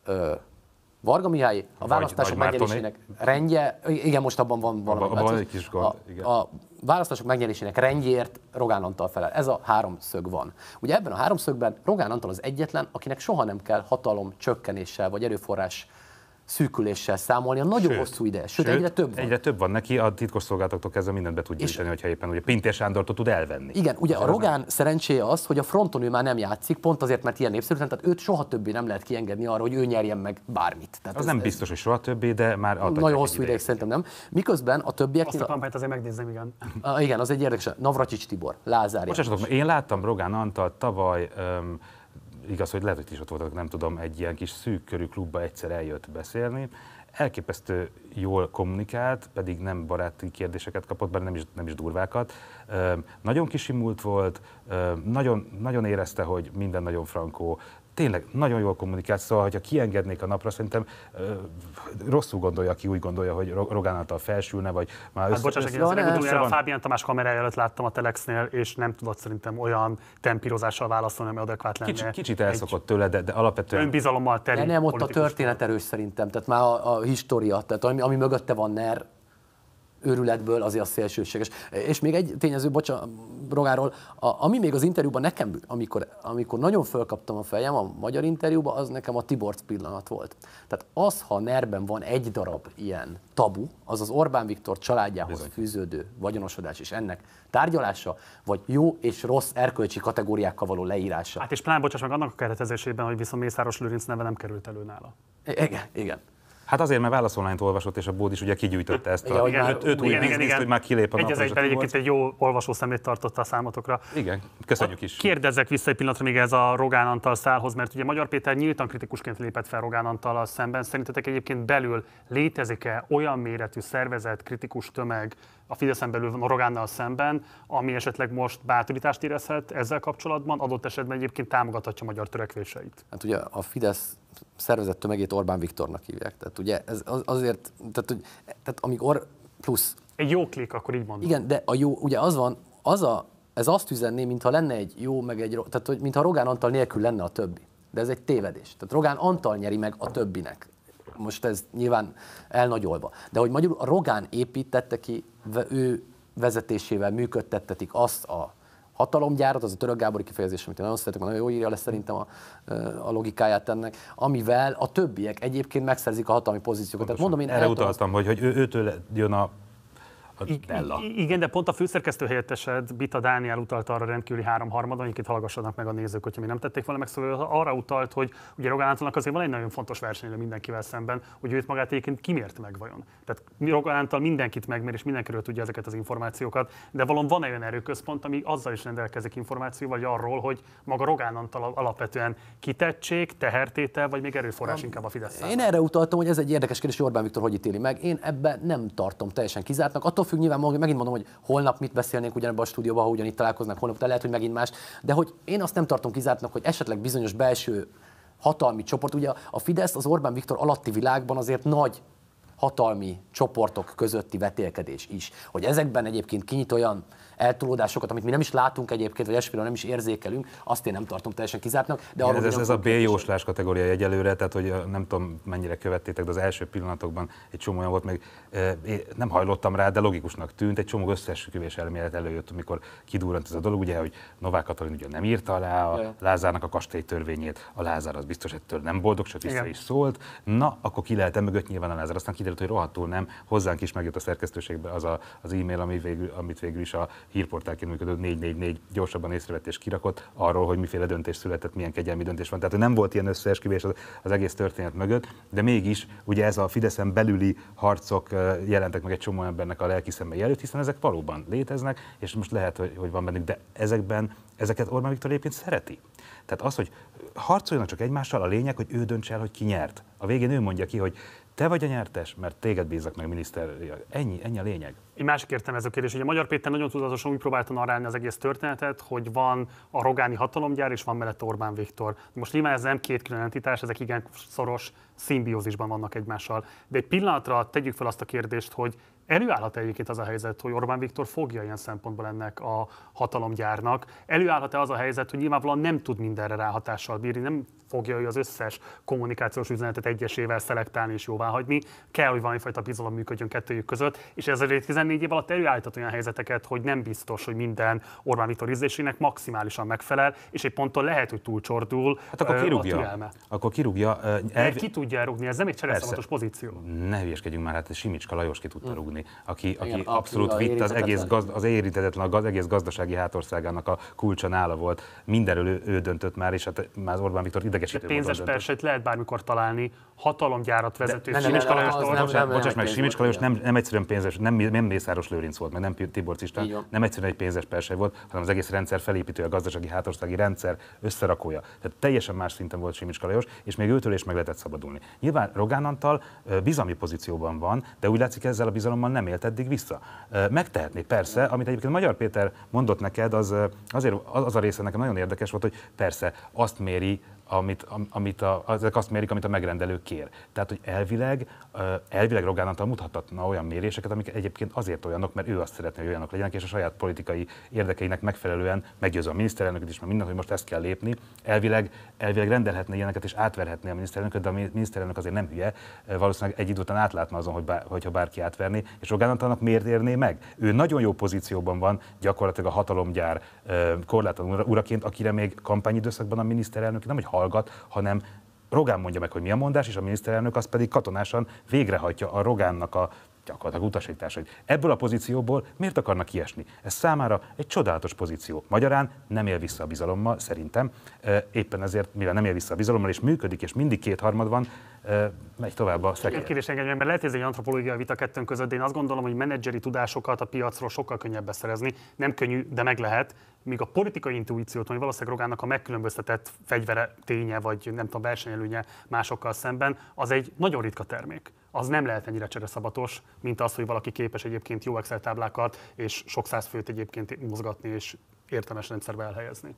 Varga Mihály, a választások megnyerésének rendje, igen, most abban van valami. A választások megnyerésének rendjéért Rogán Antal felel. Ez a 3 szög van. Ugye ebben a 3 szögben Rogán Antal az egyetlen, akinek soha nem kell hatalom csökkenéssel vagy erőforrás szűküléssel számolni a nagyon hosszú ide. Sőt, egyre több van. Egyre több van neki, a titkosszolgálatoktól kezdve mindent be tud gyűjteni, hogyha éppen ugye Pintér Sándortól tud elvenni. Igen, ugye a Rogán szerencséje az, hogy a fronton ő már nem játszik, pont azért, mert ilyen népszerű, tehát őt soha többé nem lehet kiengedni arra, hogy ő nyerjen meg bármit. Tehát az nem biztos, hogy soha többé, de már nagyon hosszú ideig szerintem nem. Miközben a többieknél... Azt a kampányt azért megnézzem, igen. Igen, az egy érdekes. Navracsics Tibor, Lázár. Bocsássatok, én láttam Rogán Antalt tavaly, igaz, hogy lehet, hogy is ott voltak, nem tudom, egy ilyen kis szűk körű klubba egyszer eljött beszélni. Elképesztő jól kommunikált, pedig nem baráti kérdéseket kapott, bár nem is durvákat. Nagyon kisimult volt, nagyon érezte, hogy minden nagyon frankó. Tényleg nagyon jól kommunikált, szóval, hogyha kiengednék a napra, szerintem rosszul gondolja, aki úgy gondolja, hogy Rogán Antal felsülne, vagy már a Fábián Tamás kamerája előtt láttam a Telexnél, és nem tudott szerintem olyan tempírozással válaszolni, ami adekvát lenne. Kicsit elszokott tőle, de alapvetően... Önbizalommal teli. Nem, ott a történet erős szerintem, tehát már a história, tehát ami mögötte van NER, őrületből azért az szélsőséges. És még egy tényező, Rogáról, ami még az interjúban nekem, amikor nagyon fölkaptam a fejem a magyar interjúban, az nekem a Tiborc pillanat volt. Tehát az, ha NER-ben van egy darab ilyen tabu, az az Orbán Viktor családjához fűződő vagyonosodás és ennek tárgyalása, vagy jó és rossz erkölcsi kategóriákkal való leírása. Hát és pláne bocsáss meg annak a keretezésében, hogy viszont Mészáros Lőrinc neve nem került elő nála. Igen. Hát azért, mert válaszolmányt olvasott, és a Bód is ugye kigyűjtötte ezt a öt új bizniszt, hogy már kilép a napra. Egyezegyben egyébként egy jó olvasószemlét tartotta a számotokra. Igen, köszönjük is. Kérdezzek vissza egy pillanatra még ez a Rogán Antal szálhoz, mert ugye Magyar Péter nyíltan kritikusként lépett fel Rogán Antallal szemben. Szerintetek egyébként belül létezik-e olyan méretű szervezet, kritikus tömeg a Fideszen belül van a Rogánnal szemben, ami esetleg most bátorítást érezhet ezzel kapcsolatban, adott esetben egyébként támogathatja magyar törekvéseit? Hát ugye a Fidesz szervezett tömegét Orbán Viktornak hívják. Tehát ugye ez azért, tehát amikor plusz. Egy jó klik, akkor így mondom. Igen, de a jó, ugye az van, ez azt üzenné, mintha lenne egy jó, meg egy rossz, tehát hogy mintha Rogán Antal nélkül lenne a többi. De ez egy tévedés. Tehát Rogán Antal nyeri meg a többinek. Most ez nyilván elnagyolva. De hogy magyarul a Rogán építette ki, ő vezetésével működtettetik azt a hatalomgyárat, az a Török Gábori kifejezés, amit én nagyon szeretek, nagyon jó írja le szerintem a logikáját ennek, amivel a többiek egyébként megszerzik a hatalmi pozíciókat. Tehát mondom, én erre utaltam, hogy őtől jön a Bella. Igen, de pont a főszerkesztő helyettesed, Bita Dániel utalt arra rendkívüli 3/3, amiket hallgassanak meg a nézők, hogyha mi nem tették volna meg, szóval arra utalt, hogy ugye Rogán Antalnak azért van egy nagyon fontos versenyre mindenkivel szemben, hogy őt magát egyébként kimért meg vajon. Tehát Rogán Antal mindenkit megmér, és mindenkiről tudja ezeket az információkat, de valóban van olyan erőközpont, ami azzal is rendelkezik információval, vagy arról, hogy maga Rogán Antal alapvetően kitettség, tehertétel, vagy még erőforrás inkább a Fidesz számára. Én erre utaltam, hogy ez egy érdekes kérdés, hogy Orbán Viktor hogy ítéli meg. Én ebben nem tartom teljesen kizártnak. Attól függ, nyilván megint mondom, hogy holnap mit beszélnénk ugyanebben a stúdióban, ha ugyanitt találkoznak, holnap lehet, hogy megint más, de hogy én azt nem tartom kizártnak, hogy esetleg bizonyos belső hatalmi csoport, ugye a Fidesz az Orbán Viktor alatti világban azért nagy hatalmi csoportok közötti vetélkedés is. Hogy ezekben egyébként kinyit olyan eltolódásokat, amit mi nem is látunk egyébként, vagy esőről nem is érzékelünk, azt én nem tartom teljesen kizártnak. De igen, ez a B-jóslás kategória egyelőre, tehát hogy nem tudom mennyire követtétek, de az első pillanatokban egy csomó olyan volt, még nem hajlottam rá, de logikusnak tűnt, egy csomó összeesküvés elmélet előjött, amikor kidurrant ez a dolog, ugye, hogy Novák Katalin ugye nem írta alá a Lázárnak a kastélytörvényét, a Lázár az biztos ettől nem boldog, csak vissza is szólt. Na, akkor ki lehet mögött nyilván a Lázár, aztán kiderült, hogy rohadtul nem. Hozzánk is megjött a szerkesztőségbe az e-mail, amit végül is a hírportálként működő 444 gyorsabban észrevett és kirakott arról, hogy miféle döntés született, milyen kegyelmi döntés van. Tehát nem volt ilyen összeesküvés az egész történet mögött, de mégis ugye ez a Fideszen belüli harcok jelentek meg egy csomó embernek a lelki szemei előtt, hiszen ezek valóban léteznek, és most lehet, hogy van bennük, de ezeket Orbán Viktor egyébként szereti. Tehát az, hogy harcoljanak csak egymással, a lényeg, hogy ő döntse el, hogy ki nyert. A végén ő mondja ki, hogy te vagy a nyertes, mert téged bízzak meg miniszter. Ennyi a lényeg. Egy másik értelmező kérdés, hogy a Magyar Péter nagyon tudatosan úgy próbálta narrálni az egész történetet, hogy van a rogáni hatalomgyár, és van mellette Orbán Viktor. Most nyilván ez nem két külön entitás, ezek igen szoros szimbiózisban vannak egymással. De egy pillanatra tegyük fel azt a kérdést, hogy előállhat egyébként az a helyzet, hogy Orbán Viktor fogja ilyen szempontból ennek a hatalomgyárnak? Előállhat-e az a helyzet, hogy nyilvánvalóan nem tud mindenre ráhatással bírni, nem fogja ő az összes kommunikációs üzenetet egyesével szelektálni és jóváhagyni? Kell, hogy valamifajta bizalom működjön kettőjük között, és ez a 14 év alatt előállított olyan helyzeteket, hogy nem biztos, hogy minden Orbán Viktor ízlésének maximálisan megfelel, és egy ponton lehet, hogy túlcsordul hát akkor kirúgja. a türelme. Akkor kirúgja. Ki tudja rúgni, ez nem egy csereszamotos pozíció. Ne hülyeskedjünk már, hát Simicska Lajos ki tudta rúgni, aki abszolút vitt az egész gazdasági hátországának a kulcsa nála volt. Mindenről ő döntött már, és hát már az Orbán Viktor idegesítő módon pénzes persejt lehet bármikor találni, hatalomgyárat vezető Simicska Lajos. Bocsáss meg, Simicska Lajos nem egyszerűen pénzes, nem Mészáros Lőrinc volt, meg nem Tiborcs István, nem egyszerűen egy pénzes persej volt, hanem az egész rendszer felépítője, a gazdasági hátországi rendszer összerakója. Tehát teljesen más szinten volt Simicska Lajos, és még őtől is meg lehetett szabadulni. Nyilván Rogán Antal bizalmi pozícióban van, de úgy látszik, ezzel a bizalommal nem élt eddig vissza. Megtehetné persze, amit egyébként Magyar Péter mondott neked, azért az a része nekem nagyon érdekes volt, hogy persze azt méri, ezek azt mérik, amit a megrendelő kér. Tehát, hogy elvileg Rogán Antal mutathatna olyan méréseket, amik egyébként azért olyanok, mert ő azt szeretné, hogy olyanok legyenek, és a saját politikai érdekeinek megfelelően meggyőző a miniszterelnököt is, mert mindent, hogy most ezt kell lépni. Elvileg rendelhetne ilyeneket, és átverhetné a miniszterelnököt, de a miniszterelnök azért nem hülye, valószínűleg egy idő után átlátna azon, hogyha bárki átverné, és Rogán Antalnak miért érné meg? Ő nagyon jó pozícióban van, gyakorlatilag a hatalomgyár korlátlan uraként, akire még kampányidőszakban a miniszterelnök nem hogy hallgat, hanem Rogán mondja meg, hogy mi a mondás, és a miniszterelnök az pedig katonásan végrehajtja a Rogánnak a gyakorlatilag utasítás, hogy ebből a pozícióból miért akarnak kiesni. Ez számára egy csodálatos pozíció. Magyarán nem él vissza a bizalommal, szerintem. Éppen ezért, mivel nem él vissza a bizalommal, és működik, és mindig kétharmad van, megy tovább a szekér. Kérdés engem, mert lehet, hogy ez egy antropológiai vita kettőnk között, de én azt gondolom, hogy menedzseri tudásokat a piacról sokkal könnyebb beszerezni. Nem könnyű, de meg lehet. Míg a politikai intuíciót, ami valószínűleg Rogánnak a megkülönböztetett fegyvere, ténye, vagy nem tudom, versenyelőnye másokkal szemben, az egy nagyon ritka termék. Az nem lehet ennyire csereszabatos, mint az, hogy valaki képes egyébként jó Excel táblákat és sok száz főt egyébként mozgatni és értelmes rendszerbe elhelyezni.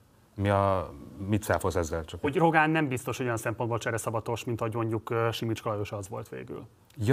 Mit száfolsz ezzel? Csak? Hogy Rogán nem biztos, hogy olyan szempontból csereszabatos, mint ahogy mondjuk Simicska Lajos az volt végül.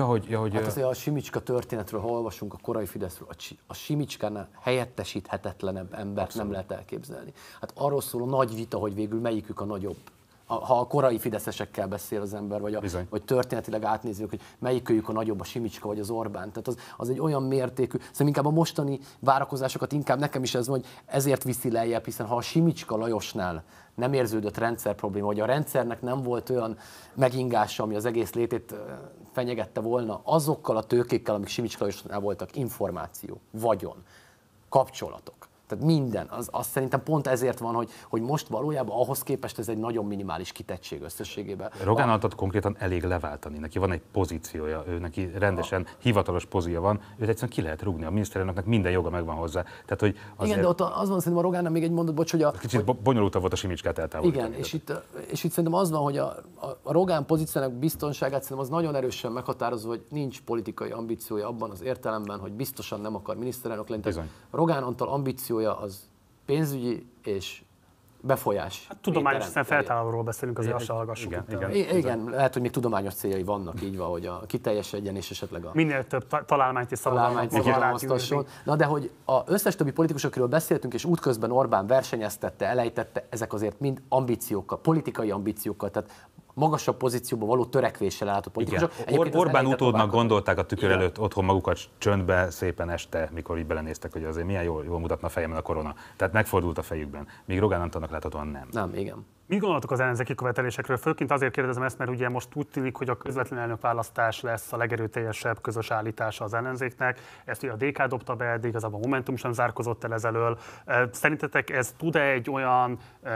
Hát azért a Simicska történetről, ha olvasunk a korai Fideszről, a Simicskánál helyettesíthetetlenebb embert nem lehet elképzelni. Hát arról szól a nagy vita, hogy végül melyikük a nagyobb. Ha a korai fideszesekkel beszél az ember, vagy történetileg átnézzük, hogy melyikőjük a nagyobb, a Simicska vagy az Orbán. Tehát az egy olyan mértékű, szerintem inkább a mostani várakozásokat inkább nekem is ez van, hogy ezért viszi lejjebb, hiszen ha a Simicska Lajosnál nem érződött rendszer probléma, vagy a rendszernek nem volt olyan megingása, ami az egész létét fenyegette volna, azokkal a tőkékkel, amik Simicska Lajosnál voltak, információ, vagyon, kapcsolatok. Tehát minden, az szerintem pont ezért van, hogy most valójában ahhoz képest ez egy nagyon minimális kitettség összességében. Rogán Antont konkrétan elég leváltani, neki van egy pozíciója, ő neki rendesen hivatalos pozíja van, őt egyszerűen ki lehet rúgni, a miniszterelnöknek minden joga megvan hozzá. Tehát, hogy azért... Igen, de ott az van szerintem a Rogánnál még egy mondat, bocs, hogy kicsit bonyolultabb volt a Simicskát eltávolítani. Igen, és itt szerintem az van, hogy a Rogán pozíciónak biztonságát szerintem az nagyon erősen meghatározó, hogy nincs politikai ambíciója abban az értelemben, hogy biztosan nem akar miniszterelnök lenni. Rogán Antal ambíciója az pénzügyi és befolyás. Hát, tudományos feltárolóról beszélünk, azért azt se hallgassuk. Igen, lehet, hogy még tudományos céljai vannak, így van, hogy a kiteljesedjen és esetleg a... Minél több találmányt és szabadalmat megfogalmaztasson. Na de hogy az összes többi politikusokról beszéltünk, és útközben Orbán versenyeztette, elejtette, ezek azért mind ambíciókkal, politikai ambíciókkal, tehát magasabb pozícióban való törekvéssel állható politikusok. Orbán utódnak gondolták a tükör előtt otthon magukat csöndbe szépen este, mikor így belenéztek, hogy azért milyen jól mutatna a fejemen a korona. Tehát megfordult a fejükben. Míg Rogán Antalnak láthatóan nem. Nem, igen. Mit gondoltok az ellenzéki követelésekről? Főként azért kérdezem ezt, mert ugye most úgy tűnik, hogy a közvetlen elnökválasztás lesz a legerőteljesebb közös állítása az ellenzéknek. Ezt ugye a DK dobta be, de igazából a Momentum sem zárkozott el ez elől. Szerintetek ez tud-e egy olyan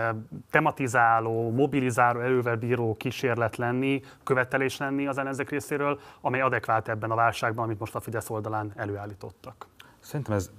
tematizáló, mobilizáló erővel bíró kísérlet lenni, követelés lenni az ellenzék részéről, amely adekvát ebben a válságban, amit most a Fidesz oldalán előállítottak? Szerintem ez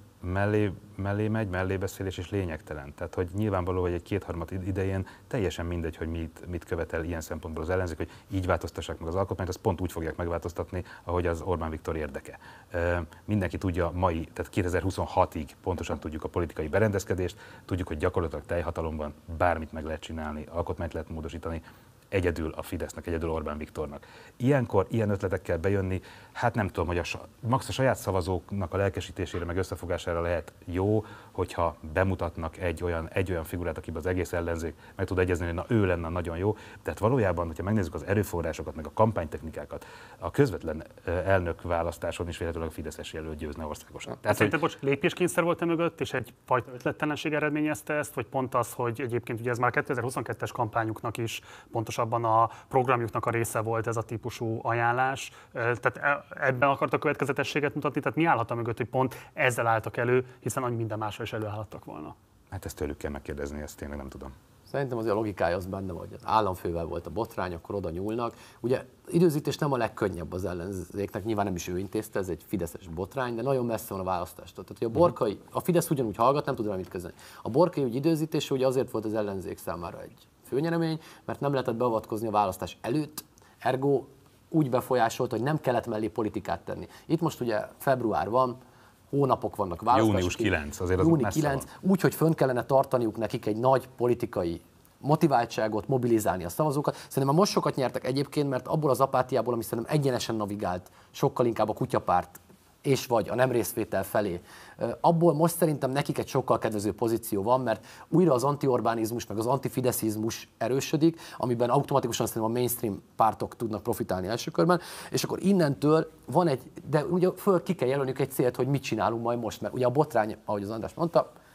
mellébeszélés és lényegtelen. Tehát, hogy nyilvánvaló, hogy egy kétharmad idején teljesen mindegy, hogy mit követel ilyen szempontból az ellenzék, hogy így változtassák meg az alkotmányt, azt pont úgy fogják megváltoztatni, ahogy az Orbán Viktor érdeke. Mindenki tudja tehát 2026-ig pontosan tudjuk a politikai berendezkedést, tudjuk, hogy gyakorlatilag teljhatalomban bármit meg lehet csinálni, alkotmányt lehet módosítani, egyedül a Fidesznek, egyedül Orbán Viktornak. Ilyenkor ilyen ötletekkel bejönni, hát nem tudom, hogy max a saját szavazóknak a lelkesítésére, meg összefogására lehet jó, hogyha bemutatnak egy olyan figurát, akiben az egész ellenzék meg tud egyezni, hogy na ő lenne nagyon jó. Tehát valójában, hogyha megnézzük az erőforrásokat, meg a kampánytechnikákat, a közvetlen elnökválasztáson is véletlenül a fideszes jelölt győzne országosan. Tehát szerinted lépéskényszer volt mögött, és egyfajta ötlettelenség eredményezte ezt, vagy pont az, hogy egyébként ugye ez már 2022-es kampányuknak is pontosabban a programjuknak a része volt ez a típusú ajánlás. Tehát ebben akartak következetességet mutatni, tehát mi állhat a mögött, hogy pont ezzel álltak elő, hiszen annyi minden másra is előállhattak volna. Hát ezt tőlük kell megkérdezni, ezt tényleg nem tudom. Szerintem az a logikája az benne, hogy az államfővel volt a botrány, akkor oda nyúlnak. Ugye időzítés nem a legkönnyebb az ellenzéknek, nyilván nem is ő intézte, ez egy fideszes botrány, de nagyon messze van a választástól. Tehát, hogy a Fidesz ugyanúgy hallgat, nem tud rá mit kezdeni. A Borkai ügy időzítése ugye azért volt az ellenzék számára egy főnyeremény, mert nem lehetett beavatkozni a választás előtt, ergo úgy befolyásolt, hogy nem kellett mellé politikát tenni. Itt most ugye február van, hónapok vannak választások. Június 9, azért az Júni 9, úgy, hogy fönn kellene tartaniuk nekik egy nagy politikai motiváltságot, mobilizálni a szavazókat. Szerintem már most sokat nyertek egyébként, mert abból az apátiából, ami szerintem egyenesen navigált, sokkal inkább a kutyapárt és vagy a nem részvétel felé. Abból most szerintem nekik egy sokkal kedvező pozíció van, mert újra az anti-orbánizmus, meg az antifideszizmus erősödik, amiben automatikusan szerintem a mainstream pártok tudnak profitálni első körben, és akkor innentől van de ugye föl ki kell jelölniük egy célt, hogy mit csinálunk majd most, mert ugye a botrány, ahogy az András mondta,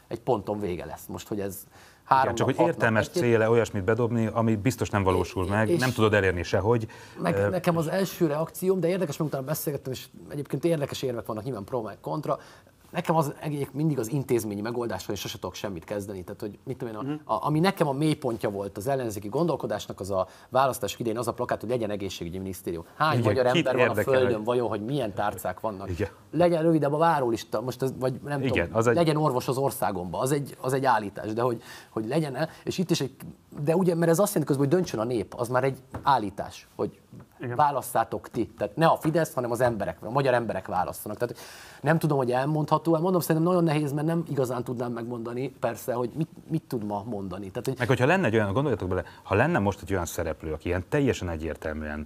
egy ponton vége lesz. Most, hogy ez Igen, csak hogy értelmes céle olyasmit bedobni, ami biztos nem valósul meg, nem tudod elérni sehogy. Nekem az első reakcióm, de érdekes, mert utána beszélgettem, és egyébként érdekes érvek vannak nyilván pro meg kontra. Nekem az mindig az intézményi megoldással, és sose tudok semmit kezdeni. Tehát, hogy mit tudom én, ami nekem a mélypontja volt az ellenzéki gondolkodásnak, az a választás idején az a plakát, hogy legyen egészségügyi minisztérium. Hány Igen, magyar ember van a földön, hogy... vajon, hogy milyen tárcák vannak? Igen. Legyen rövidebb a várólista, most ez, vagy nem Igen, tudom, legyen orvos az országomban, az egy állítás, de hogy legyen, és itt is de ugye, mert ez azt jelenti közben, hogy döntsön a nép, az már egy állítás, hogy igen. Válasszátok ti. Tehát ne a Fidesz, hanem az emberek, a magyar emberek válasszanak. Tehát nem tudom, hogy elmondható, mondom, szerintem nagyon nehéz, mert nem igazán tudnám megmondani, persze, hogy mit tud ma mondani. Tehát, hogy... Meg hogyha lenne egy olyan, gondoljatok bele, ha lenne most egy olyan szereplő, aki ilyen teljesen egyértelműen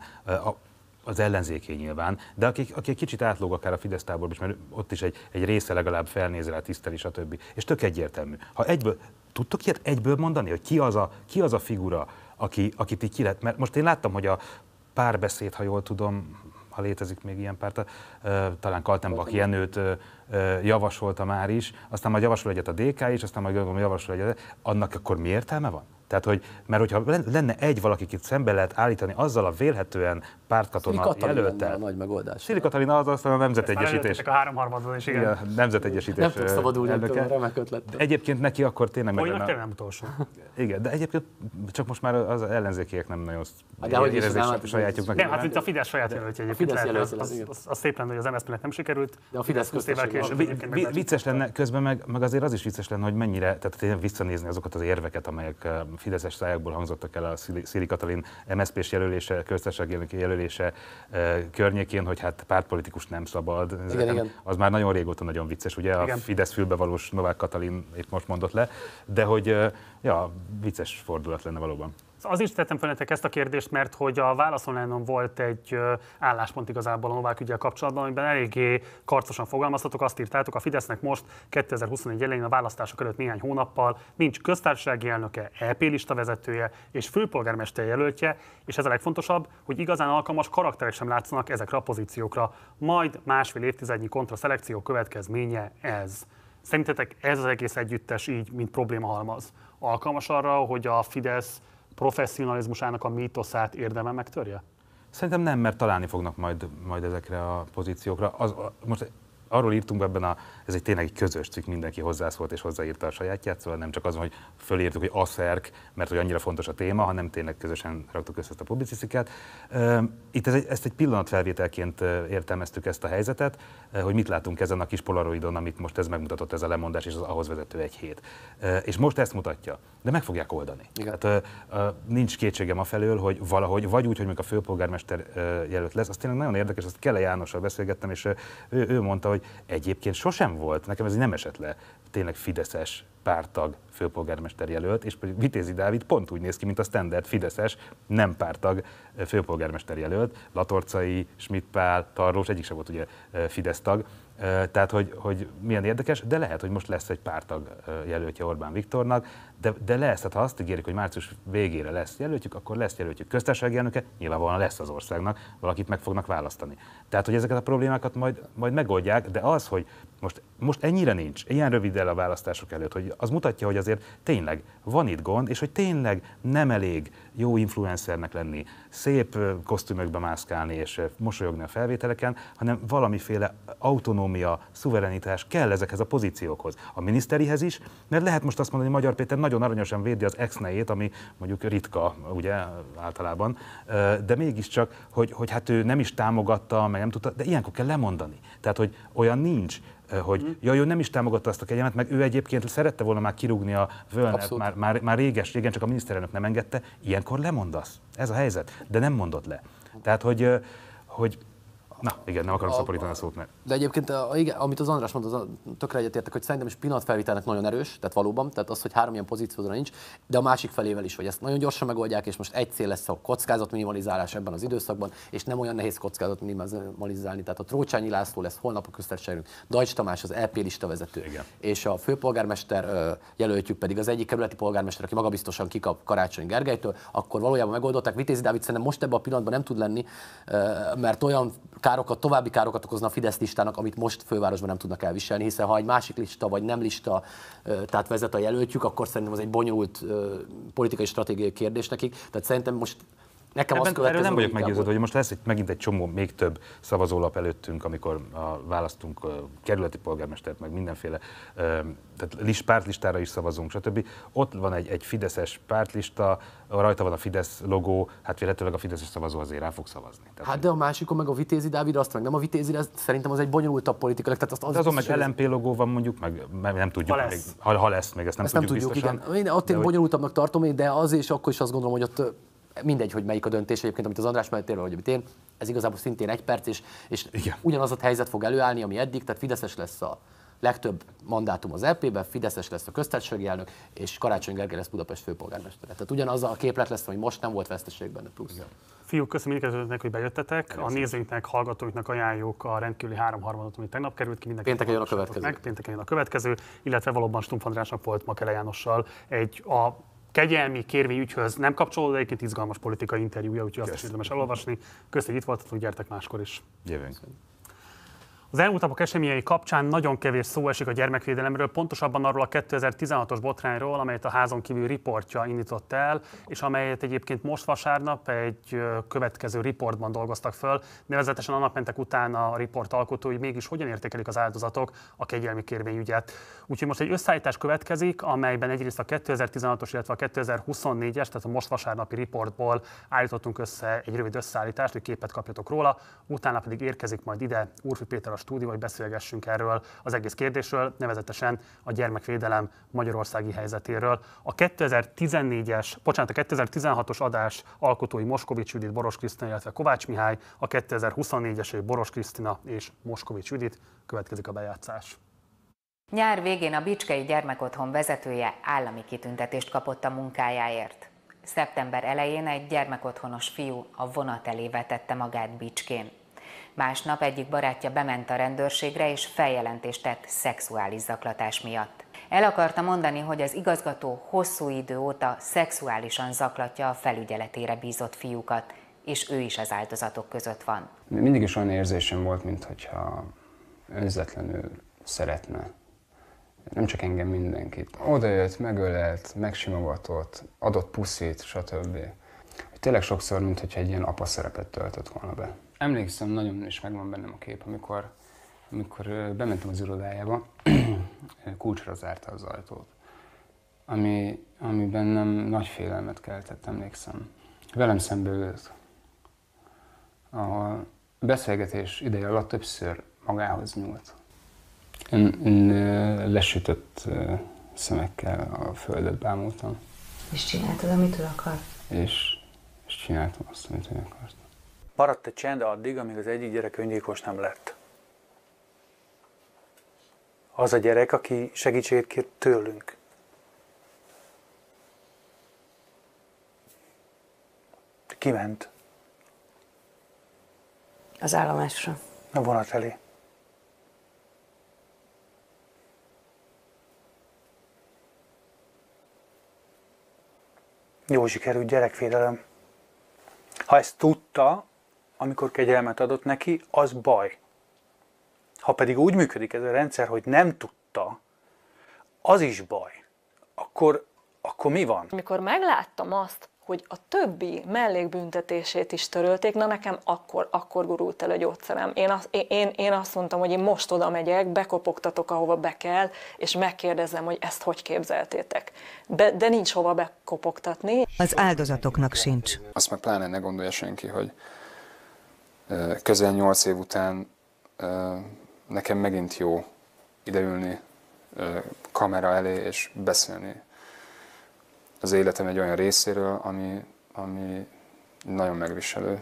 az ellenzéké nyilván, de aki egy kicsit átlóg akár a Fidesz táborban is, mert ott is egy része legalább felnéz rá, tiszteli, stb. És tök egyértelmű. Ha tudtok ilyet egyből mondani, hogy ki az a figura, akit így ki lehet, mert most én láttam, hogy a Párbeszéd, ha jól tudom, ha létezik még ilyen párt, talán Kaltenbach Jenőt javasolta már is, aztán majd javasol egyet a DK is, aztán majd javasol egyet, annak akkor mi értelme van? Tehát, mert hogyha lenne egy valaki, akit szembe lehet állítani azzal a vélhetően pártkatona jelölttel. A nagy megoldás. Szili Katalin az aztán a Nemzetegyesítés. A háromharmadban is, igen. Nemzetegyesítés. Nem tudsz szabadulni ettől, remek ötlet. Egyébként neki akkor tényleg meg lenne. Nem utolsó. Igen, de egyébként csak most már az ellenzékiek nem nagyon érezik sajátjuknak. Nem, hát a Fidesz saját jelöltje egyébként. Az szép lenne, hogy az MSZP-nek nem sikerült. De a Fidesz vicces lenne, közben meg azért az is vicces lenne, hogy mennyire, tehát visszanézni azokat az érveket, amelyek fideszes szájákból hangzottak el a Szili Katalin MSZP-s jelölése, köztársasági jelölése környékén, hogy hát pártpolitikus nem szabad. Igen. Az már nagyon régóta nagyon vicces, ugye? Igen. A Fidesz fülbevalós Novák Katalin épp most mondott le, de hogy vicces fordulat lenne valóban. Az is tettem fel nektek ezt a kérdést, mert hogy a Válasz Online-on volt egy álláspont igazából a Novák üggyel kapcsolatban, amiben eléggé karcosan fogalmaztatok, azt írtátok, a Fidesznek most 2021 elején a választások előtt néhány hónappal nincs köztársasági elnöke, EP lista vezetője és főpolgármester jelöltje, és ez a legfontosabb, hogy igazán alkalmas karakterek sem látszanak ezekre a pozíciókra. Majd másfél évtizednyi kontraszelekció következménye ez. Szerintetek ez az egész együttes így, mint problémahalmaz, alkalmas arra, hogy a Fidesz professzionalizmusának a mítoszát érdemben megtörje? Szerintem nem, mert találni fognak majd ezekre a pozíciókra. Most arról írtunk ebben, ez egy tényleg egy közös cikk, mindenki hozzászólt és hozzáírta a sajátját, szóval nem csak az, hogy fölírtuk, hogy ASZERK, mert hogy annyira fontos a téma, hanem tényleg közösen raktuk össze ezt a publicisztikát. Itt ezt egy pillanatfelvételként értelmeztük ezt a helyzetet, hogy mit látunk ezen a kis polaroidon, amit most ez megmutatott, ez a lemondás és az ahhoz vezető egy hét. És most ezt mutatja, de meg fogják oldani. Tehát, nincs kétségem afelől, hogy valahogy, vagy úgy, hogy még a főpolgármester jelölt lesz, az tényleg nagyon érdekes, azt Kele Jánossal beszélgettem, és ő mondta, hogy egyébként sosem volt, nekem ez nem esett le, tényleg fideszes párttag főpolgármester jelölt, és Vitézi Dávid pont úgy néz ki, mint a standard fideszes, nem párttag főpolgármester jelölt, Latorcai, Schmidt Pál, Tarlós, egyik sem volt ugye Fidesz tag, tehát hogy milyen érdekes, de lehet, hogy most lesz egy párttag jelöltje Orbán Viktornak, de lesz, tehát ha azt ígérik, hogy március végére lesz jelöltjük, akkor lesz jelöltjük köztársasági elnöke, nyilvánvalóan lesz az országnak, valakit meg fognak választani. Tehát, hogy ezeket a problémákat majd megoldják, de az, hogy most ennyire nincs, ilyen röviddel a választások előtt, hogy az mutatja, hogy azért tényleg van itt gond, és hogy tényleg nem elég jó influencernek lenni, szép kosztümökbe mászkálni és mosolyogni a felvételeken, hanem valamiféle autonómia, szuverenitás kell ezekhez a pozíciókhoz. A miniszterihez is, mert lehet most azt mondani, hogy Magyar Péter nagyon aranyosan védi az ex-nejét, ami mondjuk ritka, ugye, általában, de mégiscsak, hogy hát ő nem is támogatta, meg nem tudta, de ilyenkor kell lemondani. Tehát, hogy olyan nincs, hogy ő nem is támogatta azt a kegyelmet, meg ő egyébként szerette volna már kirúgni a Völnert, már régen, csak a miniszterelnök nem engedte, ilyenkor lemondasz. Ez a helyzet, de nem mondott le. Tehát, hogy na, igen, nem akarom szaporítani a szót, mert... De egyébként, igen, amit az András mondta, tökre egyetértek, hogy szerintem is pillanatfelvételnek nagyon erős, tehát valóban, tehát az, hogy 3 ilyen pozícióra nincs, de a másik felével is, hogy ezt nagyon gyorsan megoldják, és most egy cél lesz a kockázatminimalizálás ebben az időszakban, és nem olyan nehéz kockázat minimalizálni. Tehát a Trócsányi László lesz holnap a köztársaságunk, Dajcs Tamás az EP lista vezető, igen. És a főpolgármester jelöltjük pedig az egyik kerületi polgármester, aki magabiztosan kikap Karácsony Gergelytől, akkor valójában megoldották. Vitézi Dávid szerintem most ebben a pillanatban nem tud lenni, mert olyan további károkat okozna a Fidesz listának, amit most fővárosban nem tudnak elviselni, hiszen ha egy másik lista vagy nem lista, tehát vezet a jelöltjük, akkor szerintem az egy bonyolult politikai stratégiai kérdés nekik. Tehát szerintem most nekem azt Erről nem vagyok meggyőződve, hogy most lesz megint egy csomó, még több szavazólap előttünk, amikor választunk kerületi polgármestert, meg mindenféle, tehát pártlistára is szavazunk, stb. Ott van egy fideszes pártlista, rajta van a Fidesz logó, hát véletlenül a fideszes szavazó azért rá fog szavazni. Tehát, hát de a másikon meg a Vitézi Dávid, azt meg nem a Vitézi, szerintem az egy bonyolultabb politika. Tehát azon meg LMP logó van mondjuk, meg nem tudjuk, ha lesz, még ezt nem tudjuk biztosan. Igen. Én ott bonyolultabbnak tartom, de az és akkor is azt gondolom, hogy ott mindegy, hogy melyik a döntés egyébként, amit az András mellett ér, vagy amit én, ez igazából szintén egy perc, és ugyanaz a helyzet fog előállni, ami eddig, tehát fideszes lesz a legtöbb mandátum az EP-ben, fideszes lesz a köztársasági elnök, és Karácsony Gergely lesz Budapest főpolgármestere. Tehát ugyanaz a képlet lesz, hogy most nem volt veszteség benne plusz. Fiúk, köszönöm mindkettőtöknek, hogy bejöttetek. A nézőinknek, hallgatóinknak ajánljuk a rendkívüli 3/3, ami tegnap került ki. Pénteken jön a következő. Pénteken jön a következő, illetve valóban Stumpf Andrásnak volt Makele Jánossal a kegyelmi kérvényügyhöz nem kapcsolódó, egyébként izgalmas politikai interjúja, úgyhogy azt is érdemes elolvasni. Köszönjük, hogy itt voltatok, gyertek máskor is. Jövünk. Az elmúlt napok eseményei kapcsán nagyon kevés szó esik a gyermekvédelemről, pontosabban arról a 2016-os botrányról, amelyet a Házon kívül riportja indított el, és amelyet egyébként most vasárnap egy következő riportban dolgoztak föl. Nevezetesen a napmentek után a riport alkotói mégis hogyan értékelik az áldozatok a kegyelmi kérvényügyet. Úgyhogy most egy összeállítás következik, amelyben egyrészt a 2016-os, illetve a 2024-es, tehát a most vasárnapi riportból állítottunk össze egy rövid összeállítást, hogy képet kapjatok róla, utána pedig érkezik majd ide Úrfi Péter a stúdió, hogy beszélgessünk erről az egész kérdésről, nevezetesen a gyermekvédelem magyarországi helyzetéről. A 2016-os adás alkotói Moskovics Judit, Boros Krisztina, illetve Kovács Mihály, a 2024-es Boros Krisztina és Moskovics Judit. Következik a bejátszás. Nyár végén a Bicskei Gyermekotthon vezetője állami kitüntetést kapott a munkájáért. Szeptember elején egy gyermekotthonos fiú a vonat elé vetette magát Bicskén. Másnap egyik barátja bement a rendőrségre és feljelentést tett szexuális zaklatás miatt. El akarta mondani, hogy az igazgató hosszú idő óta szexuálisan zaklatja a felügyeletére bízott fiúkat, és ő is az áldozatok között van. Mindig is olyan érzésem volt, mintha önzetlenül szeretne. Nem csak engem, mindenkit. Oda jött, megölelt, megsimogatott, adott puszit, stb. Tényleg sokszor, mintha egy ilyen apa szerepet töltött volna be. Emlékszem, nagyon is megvan bennem a kép, amikor bementem az irodájába, kulcsra zárta az ajtót. Ami bennem nagy félelmet keltett, emlékszem. Velem szembe ült. A beszélgetés ideje alatt többször magához nyúlt. Én lesütött szemekkel a földet bámultam. És csináltad, amit ő akart? És csináltam azt, amit ő akart. Maradt egy csend addig, amíg az egyik gyerek öngyilkos nem lett. Az a gyerek, aki segítséget kért tőlünk. Kiment Az állomásra. a vonat elé. Jó sikerült gyerekvédelem. Ha ezt tudta, amikor kegyelmet adott neki, az baj. Ha pedig úgy működik ez a rendszer, hogy nem tudta, az is baj. Akkor mi van? Amikor megláttam azt, hogy a többi mellékbüntetését is törölték, na nekem akkor gurult el a gyógyszerem. Én azt mondtam, hogy én most oda megyek, bekopogtatok, ahova be kell, és megkérdezem, hogy ezt hogy képzeltétek. De nincs hova bekopogtatni. Az áldozatoknak sincs. Azt meg pláne ne gondolja senki, hogy közel 8 év után nekem megint jó ideülni kamera elé és beszélni az életem egy olyan részéről, ami nagyon megviselő.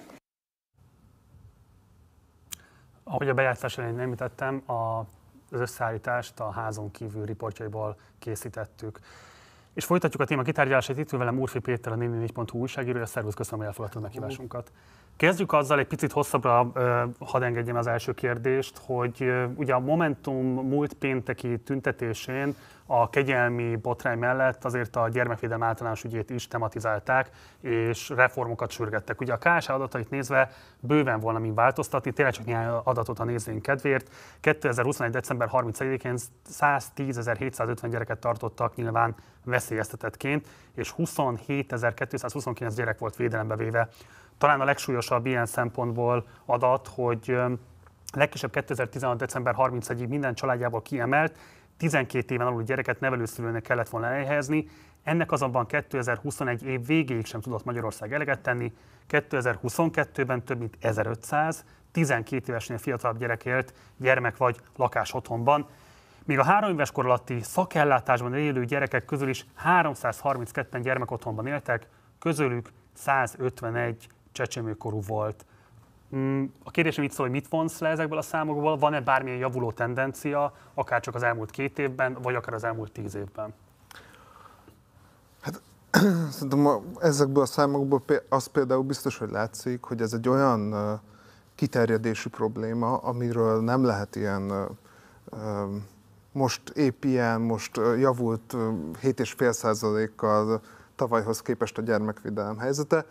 Ahogy a bejátszás elején említettem, az összeállítást a Házon kívül riportjaiból készítettük. És folytatjuk a téma kitárgyalását, itt ül velem Úrfi Péter, a 444.hu újságírója. Szervusz, köszönöm, hogy elfogadtad meghívásunkat. Kezdjük azzal egy picit hosszabbra, hadd engedjem az első kérdést, hogy ugye a Momentum múlt pénteki tüntetésén a kegyelmi botrány mellett azért a gyermekvédelem általános ügyét is tematizálták, és reformokat sürgettek. Ugye a KSH adatait nézve bőven volna min változtatni, tényleg csak néhány adatot a nézőink kedvéért. 2021. december 31-én 110.750 gyereket tartottak nyilván veszélyeztetettként, és 27.229 gyerek volt védelembe véve. Talán a legsúlyosabb ilyen szempontból adat, hogy legkisebb 2016. december 31-ig minden családjából kiemelt 12 éven aluli gyereket nevelőszülőnek kellett volna elhelyezni, ennek azonban 2021 év végéig sem tudott Magyarország eleget tenni, 2022-ben több mint 1500, 12 évesnél fiatalabb gyerek élt gyermek vagy lakás otthonban, míg a 3 éves kor alatti szakellátásban élő gyerekek közül is 332-en gyermekotthonban éltek, közülük 151 csecsemőkorú volt. A kérdésem itt szól, hogy mit vonsz le ezekből a számokból? Van-e bármilyen javuló tendencia, akár csak az elmúlt 2 évben, vagy akár az elmúlt 10 évben? Hát szerintem ezekből a számokból az például biztos, hogy látszik, hogy ez egy olyan kiterjedésű probléma, amiről nem lehet ilyen, most javult 7,5%-kal tavalyhoz képest a gyermekvédelem helyzete.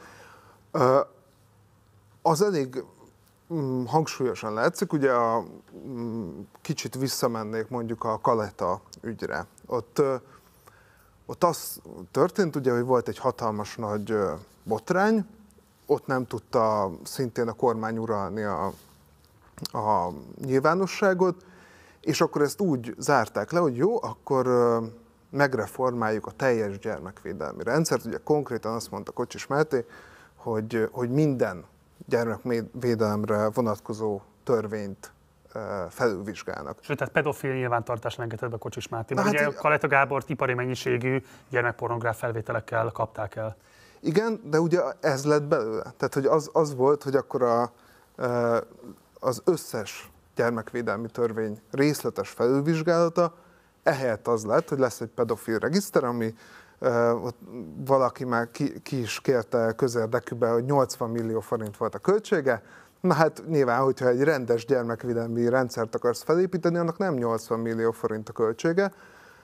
Az elég hangsúlyosan látszik, ugye kicsit visszamennék mondjuk a Kaleta ügyre. Ott az történt, ugye, hogy volt egy hatalmas nagy botrány, ott nem tudta szintén a kormány uralni a nyilvánosságot, és akkor ezt úgy zárták le, hogy jó, akkor megreformáljuk a teljes gyermekvédelmi rendszert. Ugye konkrétan azt mondta Kocsis Máté, hogy minden gyermekvédelemre vonatkozó törvényt felülvizsgálnak. Sőt, tehát pedofil nyilvántartás engedett be Kocsis Máté, mert ugye Kaleta Gábort ipari mennyiségű gyermekpornográf felvételekkel kapták el. Igen, de ugye ez lett belőle. Tehát, hogy az volt, hogy akkor az összes gyermekvédelmi törvény részletes felülvizsgálata, ehelyett az lett, hogy lesz egy pedofil regiszter, ami ott valaki már ki is kérte közérdekűbe, hogy 80 millió forint volt a költsége. Na hát nyilván, hogyha egy rendes gyermekvédelmi rendszert akarsz felépíteni, annak nem 80 millió forint a költsége.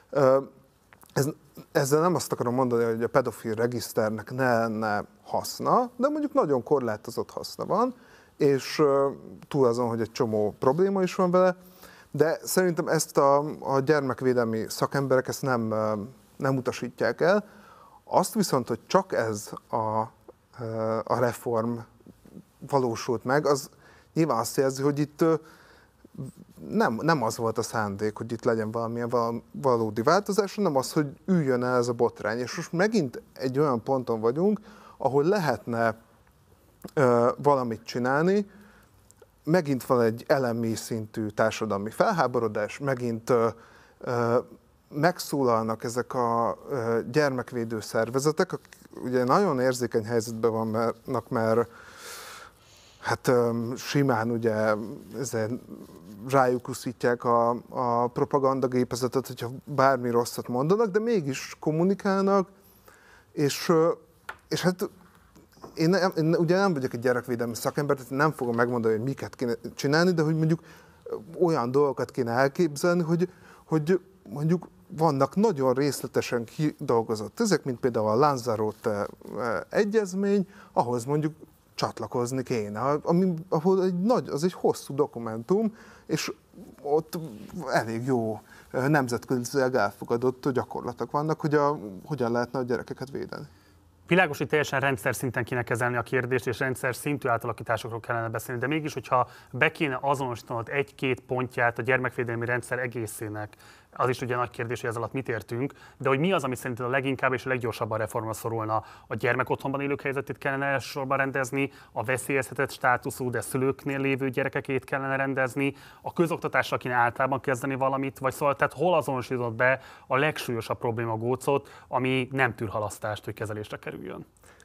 Ezzel nem azt akarom mondani, hogy a pedofil regiszternek ne lenne haszna, de mondjuk nagyon korlátozott haszna van, és túl azon, hogy egy csomó probléma is van vele, de szerintem ezt a gyermekvédelmi szakemberek ezt nem utasítják el. Azt viszont, hogy csak ez a reform valósult meg, az nyilván azt jelzi, hogy itt nem az volt a szándék, hogy itt legyen valamilyen valódi változás, hanem az, hogy üljön el ez a botrány. És most megint egy olyan ponton vagyunk, ahol lehetne valamit csinálni, megint van egy elemi szintű társadalmi felháborodás, megint megszólalnak ezek a gyermekvédő szervezetek, akik ugye nagyon érzékeny helyzetben vannak, mert hát simán ugye rájuk uszítják a propagandagépezetet, hogyha bármi rosszat mondanak, de mégis kommunikálnak, és hát én ugye nem vagyok egy gyerekvédelmi szakember, tehát nem fogom megmondani, hogy miket kéne csinálni, de hogy mondjuk olyan dolgokat kéne elképzelni, hogy mondjuk vannak nagyon részletesen kidolgozott ezek, mint például a Lanzarote egyezmény, ahhoz mondjuk csatlakozni kéne, ahol az egy hosszú dokumentum, és ott elég jó nemzetközileg elfogadott gyakorlatok vannak, hogy hogyan lehetne a gyerekeket védeni. Világos, hogy teljesen rendszer szinten kéne kezelni a kérdést, és rendszer szintű átalakításokról kellene beszélni, de mégis, hogyha be kéne azonosítanod egy-két pontját a gyermekvédelmi rendszer egészének, az is ugye nagy kérdés, hogy ez alatt mit értünk, de hogy mi az, ami szerinted a leginkább és a leggyorsabban reformra szorulna? A gyermekotthonban élők helyzetét kellene elsősorban rendezni, a veszélyeztetett státuszú, de szülőknél lévő gyerekekét kellene rendezni, a közoktatással kéne általában kezdeni valamit, vagy szóval, tehát hol azonosított be a legsúlyosabb problémagócot, ami nem tűr halasztást, hogy kezelésre kerüljön?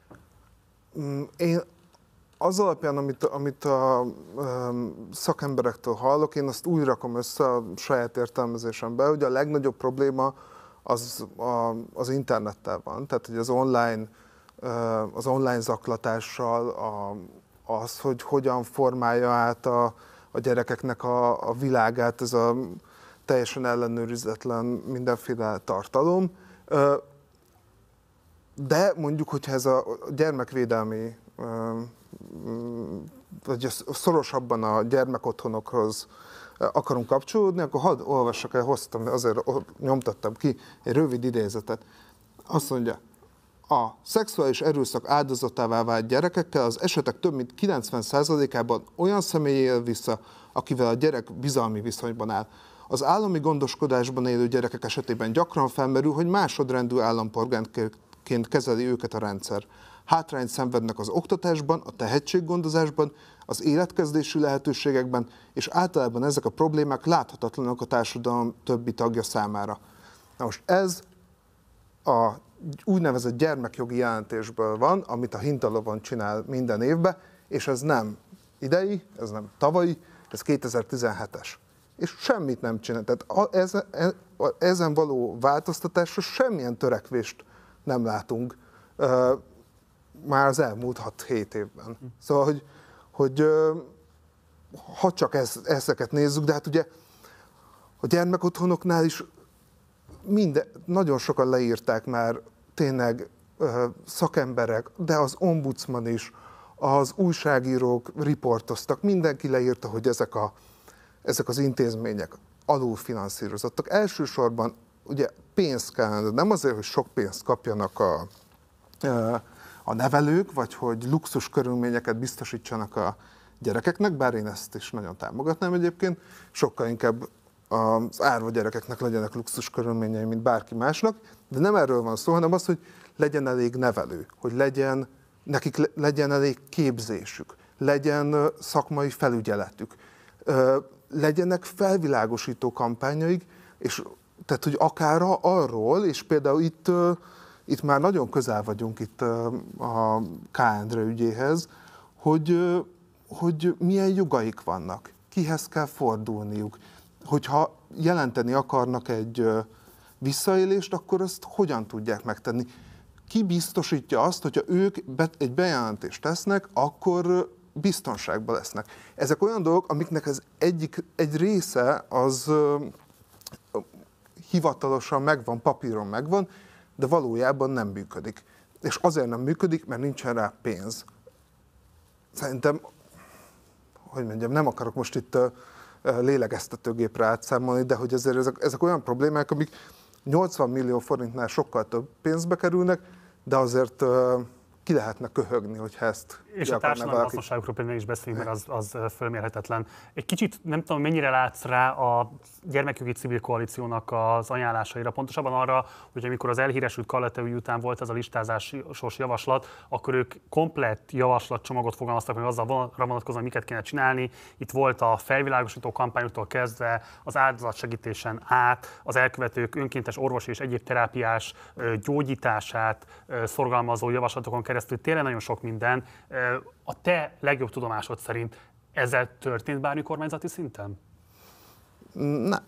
Én az alapján, amit a szakemberektől hallok, én azt úgy rakom össze a saját értelmezésembe, hogy a legnagyobb probléma az internettel van, tehát hogy az online zaklatással, az, hogy hogyan formálja át a gyerekeknek a világát, ez a teljesen ellenőrizetlen mindenféle tartalom. De mondjuk, hogyha ez a gyermekvédelmi, vagy szorosabban a gyermekotthonokhoz akarunk kapcsolódni, akkor hadd olvassak el, azért nyomtattam ki egy rövid idézetet. Azt mondja, a szexuális erőszak áldozatává vált gyerekekkel az esetek több mint 90%-ában olyan személy él vissza, akivel a gyerek bizalmi viszonyban áll. Az állami gondoskodásban élő gyerekek esetében gyakran felmerül, hogy másodrendű állampolgárként kezeli őket a rendszer. Hátrányt szenvednek az oktatásban, a tehetséggondozásban, az életkezdési lehetőségekben, és általában ezek a problémák láthatatlanok a társadalom többi tagja számára. Na most ez a úgynevezett gyermekjogi jelentésből van, amit a Hintalovon csinál minden évben, és ez nem idei, ez nem tavalyi, ez 2017-es. És semmit nem csinál. Tehát ezen való változtatásra semmilyen törekvést nem látunk már az elmúlt 6-7 évben. Szóval, hogy ha csak ezeket nézzük, de hát ugye a gyermekotthonoknál is nagyon sokan leírták már tényleg szakemberek, de az ombudsman is, az újságírók riportoztak, mindenki leírta, hogy ezek az intézmények alulfinanszírozottak. Elsősorban ugye pénzt kellene, nem azért, hogy sok pénzt kapjanak a nevelők, vagy hogy luxus körülményeket biztosítsanak a gyerekeknek, bár én ezt is nagyon támogatnám egyébként, sokkal inkább az árva gyerekeknek legyenek luxus körülményei, mint bárki másnak, de nem erről van szó, hanem az, hogy legyen elég nevelő, hogy nekik legyen elég képzésük, legyen szakmai felügyeletük, legyenek felvilágosító kampányaik, és tehát, hogy akár arról, és például itt már nagyon közel vagyunk itt a K. Endre ügyéhez, hogy milyen jogaik vannak, kihez kell fordulniuk, hogyha jelenteni akarnak egy visszaélést, akkor azt hogyan tudják megtenni. Ki biztosítja azt, hogyha ők egy bejelentést tesznek, akkor biztonságban lesznek. Ezek olyan dolgok, amiknek egy része az hivatalosan megvan, papíron megvan, de valójában nem működik. És azért nem működik, mert nincsen rá pénz. Szerintem, hogy mondjam, nem akarok most itt lélegeztetőgépre átszámolni, de hogy azért ezek olyan problémák, amik 80 millió forintnál sokkal több pénzbe kerülnek, de azért ki lehetne köhögni, hogyha ezt és a társadalmi hasznosságokról például is beszélünk, mert az fölmérhetetlen. Egy kicsit nem tudom, mennyire látsz rá a gyermekjogi civil koalíciónak az ajánlásaira, pontosabban arra, hogy amikor az elhíresült Kalete ügy után volt ez a listázásos javaslat, akkor ők komplett javaslatcsomagot fogalmaztak meg azzal vonatkozóan, miket kéne csinálni. Itt volt a felvilágosító kampányoktól kezdve, az áldozatsegítésen át, az elkövetők önkéntes orvosi és egyéb terápiás gyógyítását szorgalmazó javaslatokon keresztül, tényleg nagyon sok minden. A te legjobb tudomásod szerint ezzel történt bármi kormányzati szinten? Nem.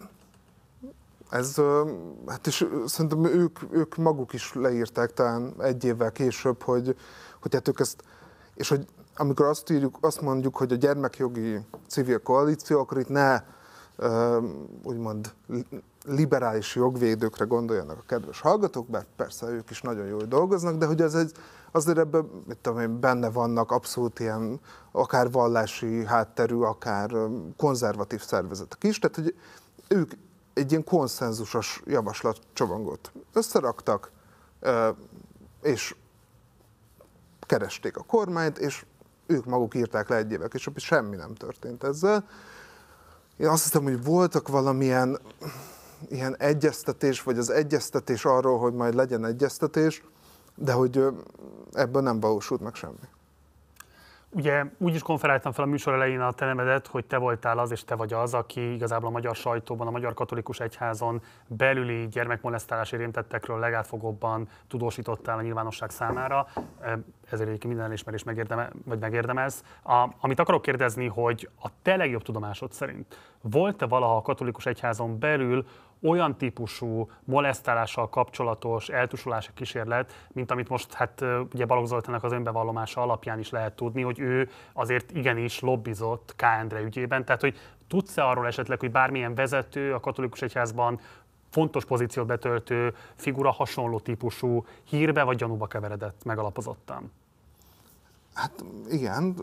Hát és szerintem ők maguk is leírták talán egy évvel később, hogy hát ők ezt, és hogy amikor azt mondjuk, hogy a gyermekjogi civil koalíció, akkor itt ne úgymond liberális jogvédőkre gondoljanak a kedves hallgatók, bár persze ők is nagyon jól dolgoznak, de hogy azért ebben benne vannak abszolút ilyen akár vallási hátterű, akár konzervatív szervezetek is, tehát hogy ők egy ilyen konszenzusos javaslatcsomagot összeraktak, és keresték a kormányt, és ők maguk írták le egy évvel később, és semmi nem történt ezzel. Én azt hiszem, hogy voltak valamilyen ilyen egyeztetés, vagy az egyeztetés arról, hogy majd legyen egyeztetés, de hogy ebből nem valósult meg semmi. Ugye úgy is konferáltam fel a műsor elején a te nevedet, hogy te voltál az, és te vagy az, aki igazából a magyar sajtóban, a Magyar Katolikus Egyházon belüli gyermekmolesztálási rémtettekről legátfogóbban tudósítottál a nyilvánosság számára. Ezért egyébként minden elismerést megérdemelsz. Amit akarok kérdezni, hogy a te legjobb tudomásod szerint volt-e valaha a Katolikus Egyházon belül olyan típusú molesztálással kapcsolatos eltusolási kísérlet, mint amit most hát ugye Balogh Zoltánnak az önbevallomása alapján is lehet tudni, hogy ő azért igenis lobbizott K. Endre ügyében. Tehát, hogy tudsz-e arról esetleg, hogy bármilyen vezető a katolikus egyházban fontos pozíciót betöltő figura hasonló típusú hírbe vagy gyanúba keveredett megalapozottan? Hát igen,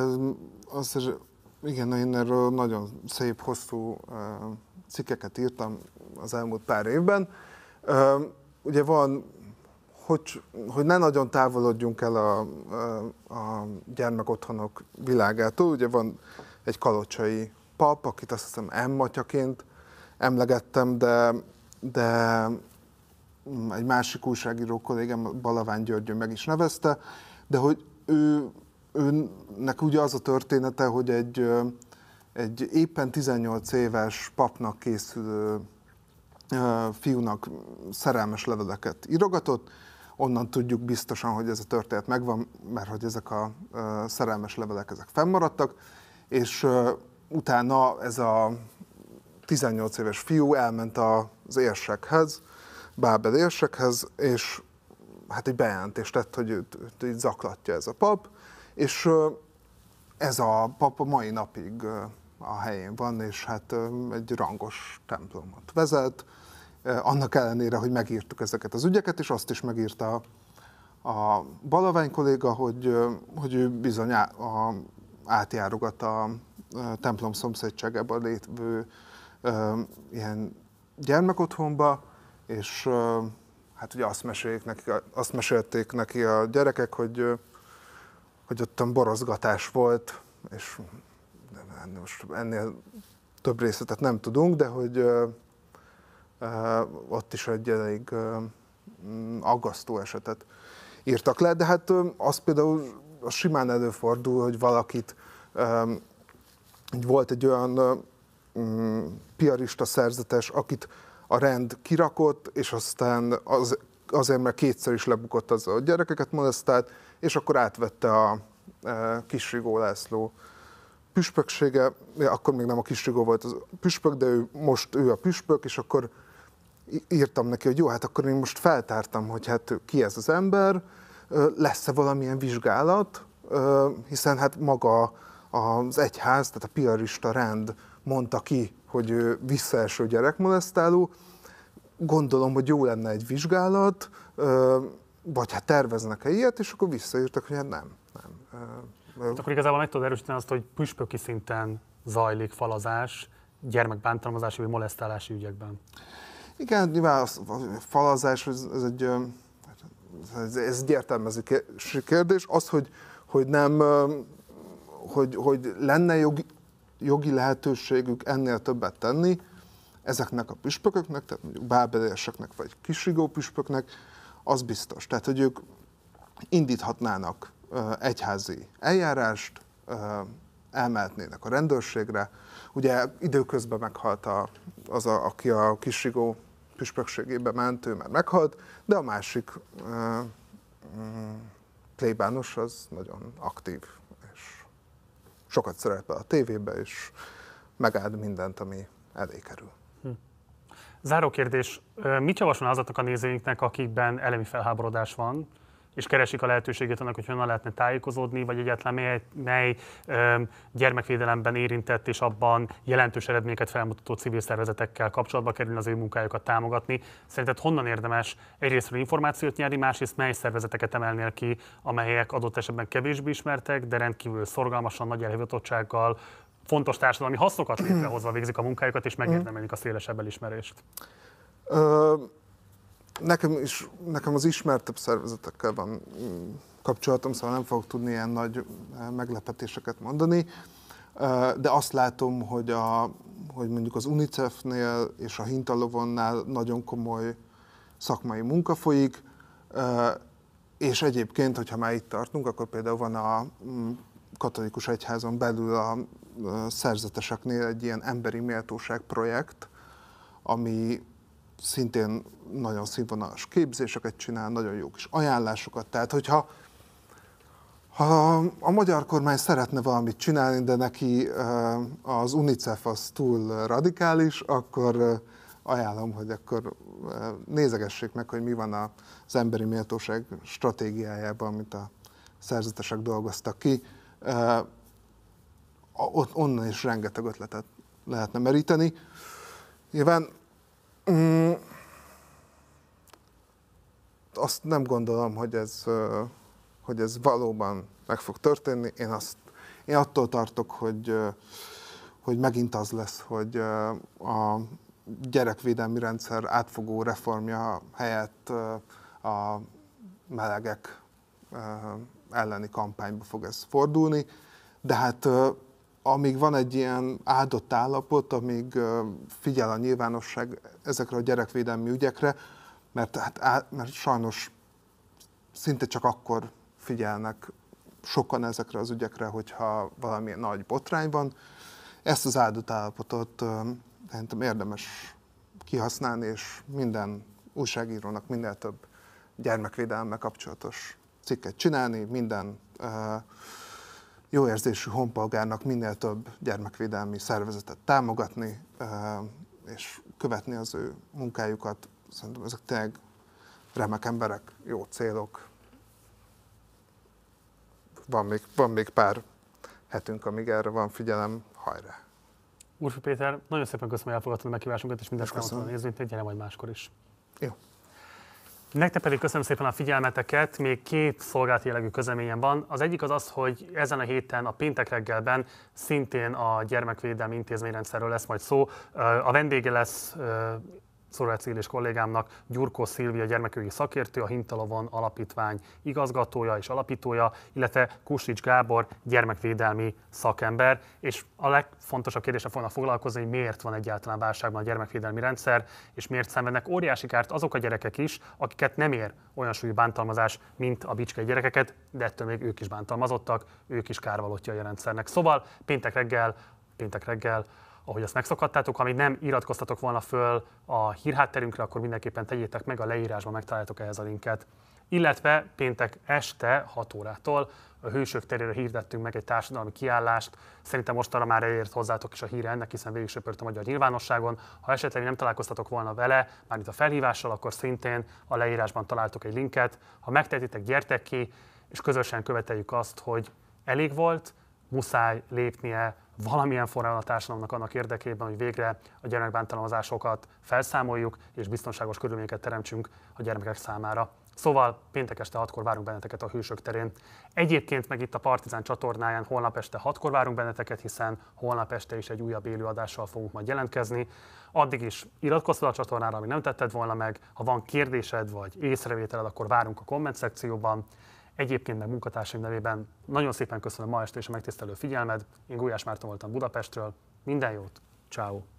igen, én erről nagyon szép, hosszú cikkeket írtam az elmúlt pár évben. Ugye van, hogy ne nagyon távolodjunk el a gyermekotthonok világától, ugye van egy kalocsai pap, akit azt hiszem M-atyaként emlegettem, de egy másik újságíró kollégám, Balavány György meg is nevezte, de hogy őnek ugye az a története, hogy egy éppen 18 éves papnak készülő fiúnak szerelmes leveleket írogatott, onnan tudjuk biztosan, hogy ez a történet megvan, mert hogy ezek a szerelmes levelek ezek fennmaradtak, és utána ez a 18 éves fiú elment az érsekhez, Bábel érsekhez, és hát egy bejelentést tett, hogy őt így zaklatja ez a pap, és ez a pap a mai napig a helyén van, és hát egy rangos templomot vezet, annak ellenére, hogy megírtuk ezeket az ügyeket, és azt is megírta a Balavány kolléga, hogy ő bizony átjárogat a templom szomszédságában lévő ilyen gyermekotthonba, és hát ugye azt mesélték neki a gyerekek, hogy ottan borozgatás volt, és most ennél több részletet nem tudunk, de hogy ott is egy elég aggasztó esetet írtak le, de hát az például az simán előfordul, hogy valakit, volt egy olyan piarista szerzetes, akit a rend kirakott, és aztán azért, mert kétszer is lebukott az a gyerekeket molesztált, és akkor átvette a Kis-Rigó László püspöksége, akkor még nem a Kis-Rigó volt az püspök, de most ő a püspök, és akkor írtam neki, hogy jó, hát akkor én most feltártam, hogy hát ki ez az ember, lesz-e valamilyen vizsgálat, hiszen hát maga az egyház, tehát a piarista rend mondta ki, hogy ő visszaeső gyerekmolesztáló. Gondolom, hogy jó lenne egy vizsgálat, vagy hát terveznek-e ilyet, és akkor visszaírtak, hogy hát nem. Hát akkor igazából meg tudod erősíteni azt, hogy püspöki szinten zajlik falazás gyermekbántalmazási vagy molesztálási ügyekben. Igen, nyilván a falazás, ez egy értelmezési kérdés. Az, hogy lenne jogi lehetőségük ennél többet tenni ezeknek a püspököknek, tehát mondjuk bábelérseknek vagy Kis-Rigó püspöknek, az biztos. Tehát, hogy ők indíthatnának egyházi eljárást, elmehetnének a rendőrségre. Ugye időközben meghalt aki a Kis-Rigó püspökségébe ment, ő már meghalt, de a másik plébános az nagyon aktív, és sokat szerepel a tévébe, és megáld mindent, ami elé kerül. Záró kérdés, mit javasol azoknak a nézőinknek, akikben elemi felháborodás van, és keresik a lehetőségét annak, hogy honnan lehetne tájékozódni, vagy egyáltalán mely gyermekvédelemben érintett és abban jelentős eredményeket felmutató civil szervezetekkel kapcsolatba kerülni, az ő munkájukat támogatni. Szerinted honnan érdemes egyrésztről információt nyerni, másrészt mely szervezeteket emelnél ki, amelyek adott esetben kevésbé ismertek, de rendkívül szorgalmasan, nagy elhivatottsággal, fontos társadalmi hasznokat létrehozva végzik a munkájukat, és megérdemelik a szélesebb elismerést? Nekem az ismertebb szervezetekkel van kapcsolatom, szóval nem fogok tudni ilyen nagy meglepetéseket mondani, de azt látom, hogy mondjuk az UNICEF-nél és a Hintalovonnál nagyon komoly szakmai munka folyik, és egyébként, hogyha már itt tartunk, akkor például van a katolikus egyházon belül a szerzeteseknél egy ilyen emberi méltóság projekt, ami szintén nagyon színvonalas képzéseket csinál, nagyon jó kis ajánlásokat. Tehát, hogyha a magyar kormány szeretne valamit csinálni, de neki az UNICEF az túl radikális, akkor ajánlom, hogy akkor nézegessék meg, hogy mi van az emberi méltóság stratégiájában, amit a szerzetesek dolgoztak ki. Onnan is rengeteg ötletet lehetne meríteni. Nyilván azt nem gondolom, hogy ez valóban meg fog történni. Én attól tartok, hogy megint az lesz, hogy a gyerekvédelmi rendszer átfogó reformja helyett a melegek elleni kampányba fog ez fordulni. De hát amíg van egy ilyen áldott állapot, amíg figyel a nyilvánosság ezekre a gyerekvédelmi ügyekre, mert sajnos szinte csak akkor figyelnek sokan ezekre az ügyekre, hogyha valami nagy botrány van. Ezt az áldott állapotot szerintem érdemes kihasználni, és minden újságírónak minél több gyermekvédelemmel kapcsolatos cikket csinálni, minden jó érzésű honpolgárnak minél több gyermekvédelmi szervezetet támogatni, és követni az ő munkájukat. Szerintem ezek tényleg remek emberek, jó célok. Van még pár hetünk, amíg erre van figyelem, hajrá! Úrfi Péter, nagyon szépen köszönöm, hogy elfogadtad a meghívásunkat, és mindezt elmondtad a nézőinknek, gyere majd máskor is. Jó. Nektek pedig köszönöm szépen a figyelmeteket, még 2 szolgálati jellegű közleményem van. Az egyik az, hogy ezen a héten a péntek reggelben szintén a gyermekvédelmi intézményrendszerről lesz majd szó. A vendége lesz Szorvec Illés kollégámnak Gyurkó Szilvia gyermekjogi szakértő, a Hintalovon Alapítvány igazgatója és alapítója, illetve Kuslics Gábor gyermekvédelmi szakember, és a legfontosabb kérdésre fognak foglalkozni, hogy miért van egyáltalán válságban a gyermekvédelmi rendszer, és miért szenvednek óriási kárt azok a gyerekek is, akiket nem ér olyan súlyú bántalmazás, mint a bicskei gyerekeket, de ettől még ők is bántalmazottak, ők is kárvalótjai a rendszernek. Szóval péntek reggel, ahogy azt megszokhattátok, ha még nem iratkoztatok volna föl a hírhátterünkre, akkor mindenképpen tegyétek meg, a leírásban megtaláltok ehhez a linket. Illetve péntek este 6 órától a Hősök terére hirdettünk meg egy társadalmi kiállást. Szerintem mostanra már elért hozzátok is a híre ennek, hiszen végig söpört a magyar nyilvánosságon. Ha esetleg nem találkoztatok volna vele, mármint a felhívással, akkor szintén a leírásban találtok egy linket. Ha megtehetitek, gyertek ki, és közösen követeljük azt, hogy elég volt, muszáj lépnie valamilyen formában a társadalomnak annak érdekében, hogy végre a gyermekbántalmazásokat felszámoljuk, és biztonságos körülményeket teremtsünk a gyermekek számára. Szóval péntek este 6-kor várunk benneteket a Hősök terén. Egyébként meg itt a Partizán csatornáján holnap este 6-kor várunk benneteket, hiszen holnap este is egy újabb élőadással fogunk majd jelentkezni. Addig is iratkozz a csatornára, ami nem tetted volna meg. Ha van kérdésed vagy észrevételed, akkor várunk a komment szekcióban. Egyébként meg munkatársaim nevében nagyon szépen köszönöm ma este és a megtisztelő figyelmed. Én Gulyás Márton voltam Budapestről. Minden jót, ciao.